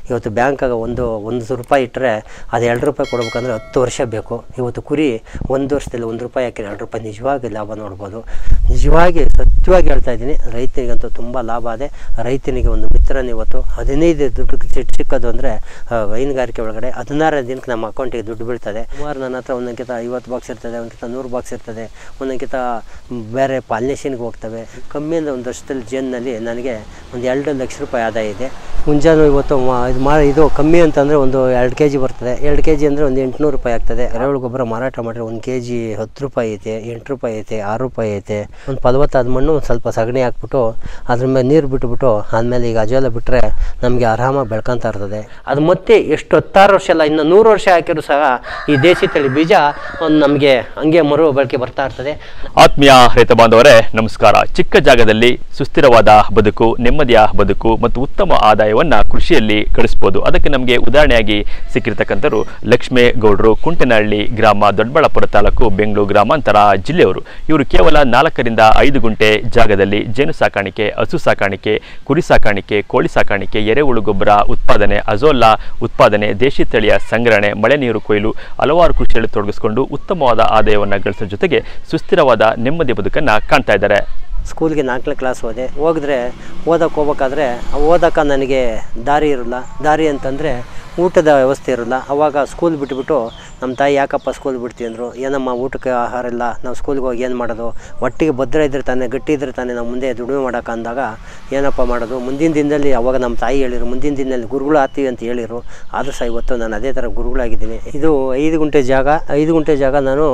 ಇವತ್ತು ಬ್ಯಾಂಕಾಗ ಒಂದು ರೂಪಾಯಿ ಇಟ್ಟರೆ ಅದು 2 ರೂಪಾಯಿ ಕೊಡ್ಬೇಕಂದ್ರೆ 10 ವರ್ಷ ಬೇಕು. ಇವತ್ತು ಕುರಿ ಒಂದು ವರ್ಷದಲ್ಲಿ 1 ರೂಪಾಯಿ ಹಾಕಿದ್ರೆ 2 ರೂಪಾಯಿ ನಿಜವಾಗಿ ಲಾಭ ನೋಡ್ಬೋದು. ನಿಜವಾಗಿ ಸತ್ಯವಾಗಿ ಹೇಳ್ತಾ ಇದ್ದೀನಿ, ರೈತನಿಗಂತೂ ತುಂಬ ಲಾಭ ಇದೆ. ರೈತನಿಗೆ ಒಂದು ಮಿತ್ರನ ಇವತ್ತು 15 ದುಡ್ಡು ಸಿಕ್ಕೋದು ಅಂದರೆ ಹೈನುಗಾರಿಕೆ ಒಳಗಡೆ 16 ದಿನಕ್ಕೆ ನಮ್ಮ ಅಕೌಂಟಿಗೆ ದುಡ್ಡು ಬೀಳ್ತದೆ. ಸುಮಾರು ನನ್ನ ಹತ್ರ ಒಂದೊಂದ್ಕಿಂತ 50 ಬಾಕ್ಸ್ ಇರ್ತದೆ, ಒಂದೊಂದ್ಕಿಂತ 100 ಬಾಕ್ಸ್ ಇರ್ತದೆ, ಒಂದೊಂದ್ಕಿಂತ ಬೇರೆ ಪಾಲಿನೇಷನ್ಗೆ ಹೋಗ್ತವೆ. ಕಮ್ಮಿ ಅಂದರೆ ಒಂದು ವರ್ಷದಲ್ಲಿ ಜೇನಿನಲ್ಲಿ ನನಗೆ ಒಂದು 2 ಲಕ್ಷ ರೂಪಾಯಿ ಆದಾಯ ಇದೆ. ಮುಂಜಾನೆ ಇವತ್ತು ಇದು ಕಮ್ಮಿ ಅಂತಂದರೆ ಒಂದು 2 kg ಬರ್ತದೆ. 2 kg ಅಂದರೆ ಒಂದು 800 ರೂಪಾಯಿ ಆಗ್ತದೆ. ಎರೆಹುಳು ಗೊಬ್ಬರ ಮಾರಾಟ ಮಾಡಿದ್ರೆ 1 kg 10 ರೂಪಾಯಿ ಐತೆ, 8 ರೂಪಾಯಿ ಐತೆ, 6 ರೂಪಾಯಿ ಐತೆ. ಒಂದು ಫಲವತ್ತಾದ ಮಣ್ಣು ಒಂದು ಸ್ವಲ್ಪ ಸಗಣಿ ಹಾಕ್ಬಿಟ್ಟು ಅದ್ರ ಮೇಲೆ ನೀರು ಬಿಟ್ಬಿಟ್ಟು ಆದಮೇಲೆ ಈಗ ಅಜೋಲ ಬಿಟ್ಟರೆ ನಮಗೆ ಆರಾಮಾಗಿ ಬೆಳ್ಕೊತಾ ಇರ್ತದೆ. ಅದು ಮತ್ತೆ ಎಷ್ಟು 16 ವರ್ಷ ಅಲ್ಲ, ಇನ್ನು 100 ವರ್ಷ ಹಾಕಿದ್ರು ಸಹ ಈ ದೇಸಿ ತಳಿ ಬೀಜ ನಮಗೆ ಹಂಗೆ ಮರು ಬಳಕೆ ಬರ್ತಾ ಇರ್ತದೆ. ಆತ್ಮೀಯ ರೈತ ಬಾಂಧವರೇ ನಮಸ್ಕಾರ. ಚಿಕ್ಕ ಜಾಗದಲ್ಲಿ ಸುಸ್ಥಿರವಾದ ಬದುಕು, ನೆಮ್ಮದಿಯ ಬದುಕು ಮತ್ತು ಉತ್ತಮ ಆದಾಯವನ್ನ ಕೃಷಿಯಲ್ಲಿ ಗಳಿಸಬಹುದು. ಅದಕ್ಕೆ ನಮಗೆ ಉದಾಹರಣೆಯಾಗಿ ಸಿಕ್ಕಿರ್ತಕ್ಕಂಥರು ಲಕ್ಷ್ಮೇಗೌಡರು, ಕುಂಟನಹಳ್ಳಿ ಗ್ರಾಮ, ದೊಡ್ಡಬಳ್ಳಾಪುರ ತಾಲೂಕು, ಬೆಂಗಳೂರು ಗ್ರಾಮಾಂತರ ಜಿಲ್ಲೆಯವರು. ಇವರು ಕೇವಲ 4 ರಿಂದ 5 ಗುಂಟೆ ಜಾಗದಲ್ಲಿ ಜೇನು ಸಾಕಾಣಿಕೆ, ಹಸು ಸಾಕಾಣಿಕೆ, ಕುರಿ ಸಾಕಾಣಿಕೆ, ಕೋಳಿ ಸಾಕಾಣಿಕೆ, ಎರೆಹುಳು ಗೊಬ್ಬರ ಉತ್ಪಾದನೆ, ಅಜೋಲಾ ಉತ್ಪಾದನೆ, ದೇಶಿ ತಳಿಯ ಸಂಗ್ರಹಣೆ, ಮಳೆ ನೀರು ಕೊಯ್ಲು, ಹಲವಾರು ಕೃಷಿಯಲ್ಲಿ ತೊಡಗಿಸಿಕೊಂಡು ಉತ್ತಮವಾದ ಆದಾಯವನ್ನು ಗಳಿಸೋ ಜೊತೆಗೆ ಸುಸ್ಥಿರವಾದ ನೆಮ್ಮದಿ ಬದುಕನ್ನು ಕಾಣ್ತಾ ಇದ್ದಾರೆ. ಸ್ಕೂಲ್ಗೆ 4ನೇ ಕ್ಲಾಸ್ ಹೋಗಿದ್ರೆ ಓದಕ್ಕೆ ಹೋಗ್ಬೇಕಾದ್ರೆ ಓದಕ್ಕೆ ನನಗೆ ದಾರಿ ಇರಲ್ಲ. ದಾರಿ ಅಂತಂದರೆ ಊಟದ ವ್ಯವಸ್ಥೆ ಇರಲ್ಲ. ಆವಾಗ ಸ್ಕೂಲ್ ಬಿಟ್ಬಿಟ್ಟು ನಮ್ಮ ತಾಯಿ ಯಾಕಪ್ಪ ಸ್ಕೂಲ್ ಬಿಡ್ತೀವಿ ಅಂದರು. ಏನಮ್ಮ ಊಟಕ್ಕೆ ಆಹಾರ ಇಲ್ಲ, ನಾವು ಸ್ಕೂಲ್ಗೆ ಹೋಗಿ ಏನು ಮಾಡೋದು, ಒಟ್ಟಿಗೆ ಭದ್ರ ಇದ್ರೆ ತಾನೇ, ಗಟ್ಟಿ ಇದ್ರೆ ತಾನೇ ನಾವು ಮುಂದೆ ದುಡಿಮೆ ಮಾಡೋಕೆ ಅಂದಾಗ ಏನಪ್ಪ ಮಾಡೋದು. ಮುಂದಿನ ದಿನದಲ್ಲಿ ಅವಾಗ ನಮ್ಮ ತಾಯಿ ಹೇಳಿರು, ಮುಂದಿನ ದಿನದಲ್ಲಿ ಗುರುಗಳು ಆಗ್ತೀವಿ ಅಂತ ಹೇಳಿರು. ಆದರೂ ಸಹ ಇವತ್ತು ನಾನು ಅದೇ ಥರ ಗುರುಗಳಾಗಿದ್ದೀನಿ. ಇದು 5 ಗುಂಟೆ ಜಾಗ. 5 ಗುಂಟೆ ಜಾಗ ನಾವು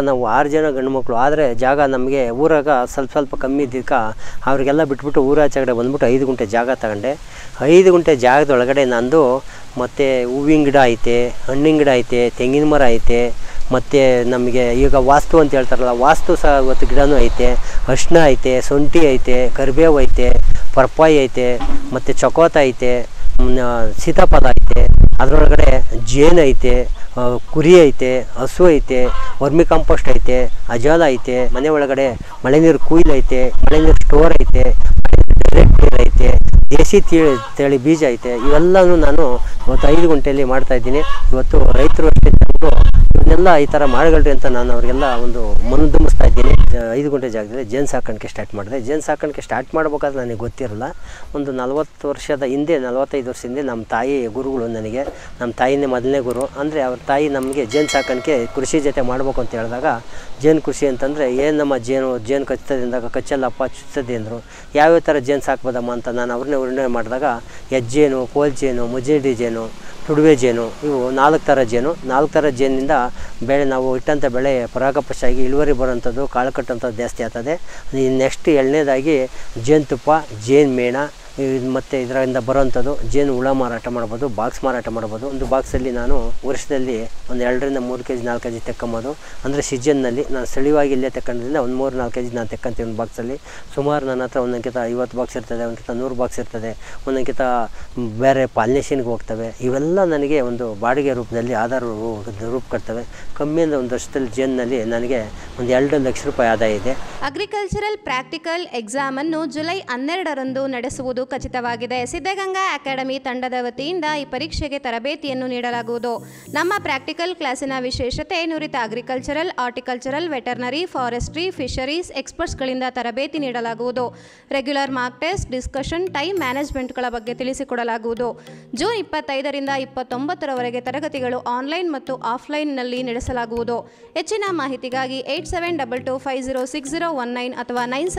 6 ಜನ ಗಂಡು ಮಕ್ಕಳು. ಆದರೆ ಜಾಗ ನಮಗೆ ಊರಾಗ ಸ್ವಲ್ಪ ಕಮ್ಮಿ ಇದ್ದಕ್ಕೆ ಅವರಿಗೆಲ್ಲ ಬಿಟ್ಬಿಟ್ಟು ಊರಾಚೆಗಡೆ ಬಂದ್ಬಿಟ್ಟು 5 ಗುಂಟೆ ಜಾಗ ತಗೊಂಡೆ. 5 ಗುಂಟೆ ಜಾಗದೊಳಗಡೆ ನಂದು ಮತ್ತು ಹೂವಿನ ಗಿಡ ಐತೆ, ಹಣ್ಣಿನ ಗಿಡ ಐತೆ, ತೆಂಗಿನ ಮರ ಐತೆ, ಮತ್ತು ನಮಗೆ ಈಗ ವಾಸ್ತು ಅಂತ ಹೇಳ್ತಾರಲ್ಲ, ವಾಸ್ತು ಸಹ ಇವತ್ತು ಗಿಡನೂ ಐತೆ. ಅರಿಶಿನ ಐತೆ, ಶುಂಠಿ ಐತೆ, ಕರಿಬೇವು ಐತೆ, ಪರ್ಪಾಯಿ ಐತೆ, ಮತ್ತು ಚಕೋತ ಐತೆ, ಸೀತಾಫಲ ಐತೆ. ಅದರೊಳಗಡೆ ಜೇನು ಐತೆ, ಕುರಿ ಐತೆ, ಹಸು ಐತೆ, ವರ್ಮಿ ಕಾಂಪೋಸ್ಟ್ ಐತೆ, ಅಜೋಲ ಐತೆ. ಮನೆ ಒಳಗಡೆ ಮಳೆ ನೀರು ಕುಯ್ಲು ಐತೆ, ಮಳೆ ನೀರು ಸ್ಟೋರ್ ಐತೆ, ಡೈರೆಕ್ಟ್ ನೀರು ಐತೆ, ದೇಸಿ ತಳಿ ಬೀಜ ಐತೆ. ಇವೆಲ್ಲನೂ ನಾನು ಇವತ್ತು 5 ಗುಂಟೆಯಲ್ಲಿ ಮಾಡ್ತಾಯಿದ್ದೀನಿ. ಇವತ್ತು ರೈತರು ಅಷ್ಟೇ ಜನರು ಇವನ್ನೆಲ್ಲ ಈ ಥರ ಮಾಡಗಳ್ರಿ ಅಂತ ನಾನು ಅವರಿಗೆಲ್ಲ ಒಂದು ಮನದುಂಬಿಸ್ತಾ ಇದ್ದೀನಿ. 5 ಗುಂಟೆ ಜಾಗದಲ್ಲಿ ಜೇನು ಸಾಕಾಣಿಕೆ ಸ್ಟಾರ್ಟ್ ಮಾಡಿದೆ. ಜೇನು ಸಾಕಾಣಿಕೆ ಸ್ಟಾರ್ಟ್ ಮಾಡಬೇಕಾದ್ರೆ ನನಗೆ ಗೊತ್ತಿರಲ್ಲ. ಒಂದು 40 ವರ್ಷದ ಹಿಂದೆ, 45 ವರ್ಷದ ಹಿಂದೆ ನಮ್ಮ ತಾಯಿ ಗುರುಗಳು ನನಗೆ, ನಮ್ಮ ತಾಯಿನೇ ಮೊದಲನೇ ಗುರು. ಅಂದರೆ ಅವ್ರ ತಾಯಿ ನಮಗೆ ಜೇನು ಸಾಕಾಣಿಕೆ ಕೃಷಿ ಜೊತೆ ಮಾಡಬೇಕು ಅಂತ ಹೇಳಿದಾಗ, ಜೇನು ಕೃಷಿ ಅಂತಂದರೆ ಏನಮ್ಮ ಜೇನು ಕಚ್ತದೆ ಅಂದಾಗ, ಕಚ್ಚಲ್ಲಪ್ಪ ಚುಚ್ಚದೆ ಅಂದರು. ಯಾವ್ಯಾವ ಥರ ಜೇನು ಸಾಕ್ಬೋದಮ್ಮ ಅಂತ ನಾನು ಅವ್ರನ್ನೇ ವರ್ಣನೆ ಮಾಡಿದಾಗ, ಹೆಜ್ಜೇನು, ಕೋಲ್ ಜೇನು, ಮುಜ್ಜಿಡಿ ಜೇನು, ತುಡುವೆ ಜೇನು, ಇವು 4 ಥರ ಜೇನು. 4 ಥರ ಜೇನಿಂದ ಬೆಳೆ ನಾವು ಇಟ್ಟಂಥ ಬೆಳೆ ಪರಾಗಸ್ಪರ್ಶಾಗಿ ಇಳುವರಿ ಬರೋಂಥದ್ದು, ಕಾಳು ಕಟ್ಟೋಂಥದ್ದು ಜಾಸ್ತಿ ಆಗ್ತದೆ. ನೆಕ್ಸ್ಟ್ 2ನೇದಾಗಿ ಜೇನುತುಪ್ಪ, ಜೇನು ಮೇಣ, ಮತ್ತು ಇದರಿಂದ ಬರೋವಂಥದ್ದು ಜೇನು ಹುಳ ಮಾರಾಟ ಮಾಡ್ಬೋದು, ಬಾಕ್ಸ್ ಮಾರಾಟ ಮಾಡ್ಬೋದು. ಒಂದು ಬಾಕ್ಸಲ್ಲಿ ನಾನು ವರ್ಷದಲ್ಲಿ ಒಂದು 2 ರಿಂದ 3 kg 4 kg ತೆಕ್ಕೊಂಬೋದು. ಅಂದರೆ ಸೀಸನ್ನಲ್ಲಿ ನಾನು ಸ್ಥಳೀಯವಾಗಿ ಇಲ್ಲೇ ತೆಕ್ಕೊಂಡಿದ್ದೆ ಒಂದು 3-4 kg ನಾನು ತೆಕ್ಕಂತೀನಿ ಒಂದು ಬಾಕ್ಸಲ್ಲಿ. ಸುಮಾರು ನನ್ನ ಹತ್ರ ಒಂದೊಂದ್ಕಿಂತ 50 ಬಾಕ್ಸ್ ಇರ್ತದೆ, ಒಂದೊಂದ್ಕಿಂತ 100 ಬಾಕ್ಸ್ ಇರ್ತದೆ, ಒಂದೊಂದ್ಕಿಂತ ಬೇರೆ ಪಾಲಿನೇಷನ್ಗೆ ಹೋಗ್ತವೆ. ಇವೆಲ್ಲ ನನಗೆ ಒಂದು ಬಾಡಿಗೆ ರೂಪದಲ್ಲಿ ಆಧಾರ ರೂಪ ಕೊಡ್ತವೆ. ಕಮ್ಮಿ ಅಂದರೆ ಒಂದು ವರ್ಷದಲ್ಲಿ ಜೇನಿನಲ್ಲಿ ನನಗೆ ಒಂದು 2 ಲಕ್ಷ ರೂಪಾಯಿ ಆದಾಯ ಇದೆ. ಅಗ್ರಿಕಲ್ಚರಲ್ ಪ್ರಾಕ್ಟಿಕಲ್ ಎಕ್ಸಾಮ್ ಅನ್ನು ಜುಲೈ 12ರಂದು ನಡೆಸುವುದು ಖಚಿತವಾಗಿದೆ. ಸಿದ್ಧಗಂಗಾ ಅಕಾಡೆಮಿ ತಂಡದ ವತಿಯಿಂದ ಈ ಪರೀಕ್ಷೆಗೆ ತರಬೇತಿಯನ್ನು ನೀಡಲಾಗುವುದು. ನಮ್ಮ ಪ್ರಾಕ್ಟಿಕಲ್ ಕ್ಲಾಸಿನ ವಿಶೇಷತೆ ನುರಿತ agricultural, horticultural, veterinary, forestry, fisheries ಎಕ್ಸ್ಪರ್ಟ್ಸ್ಗಳಿಂದ ತರಬೇತಿ ನೀಡಲಾಗುವುದು. Regular mark test, discussion, time ಮ್ಯಾನೇಜ್ಮೆಂಟ್ಗಳ ಬಗ್ಗೆ ತಿಳಿಸಿಕೊಡಲಾಗುವುದು. ಜೂನ್ 25ರಿಂದ 29ರವರೆಗೆ ತರಗತಿಗಳು ಆನ್ಲೈನ್ ಮತ್ತು ಆಫ್ಲೈನ್ನಲ್ಲಿ ನಡೆಸಲಾಗುವುದು. ಹೆಚ್ಚಿನ ಮಾಹಿತಿಗಾಗಿ 8722506019 ಅಥವಾ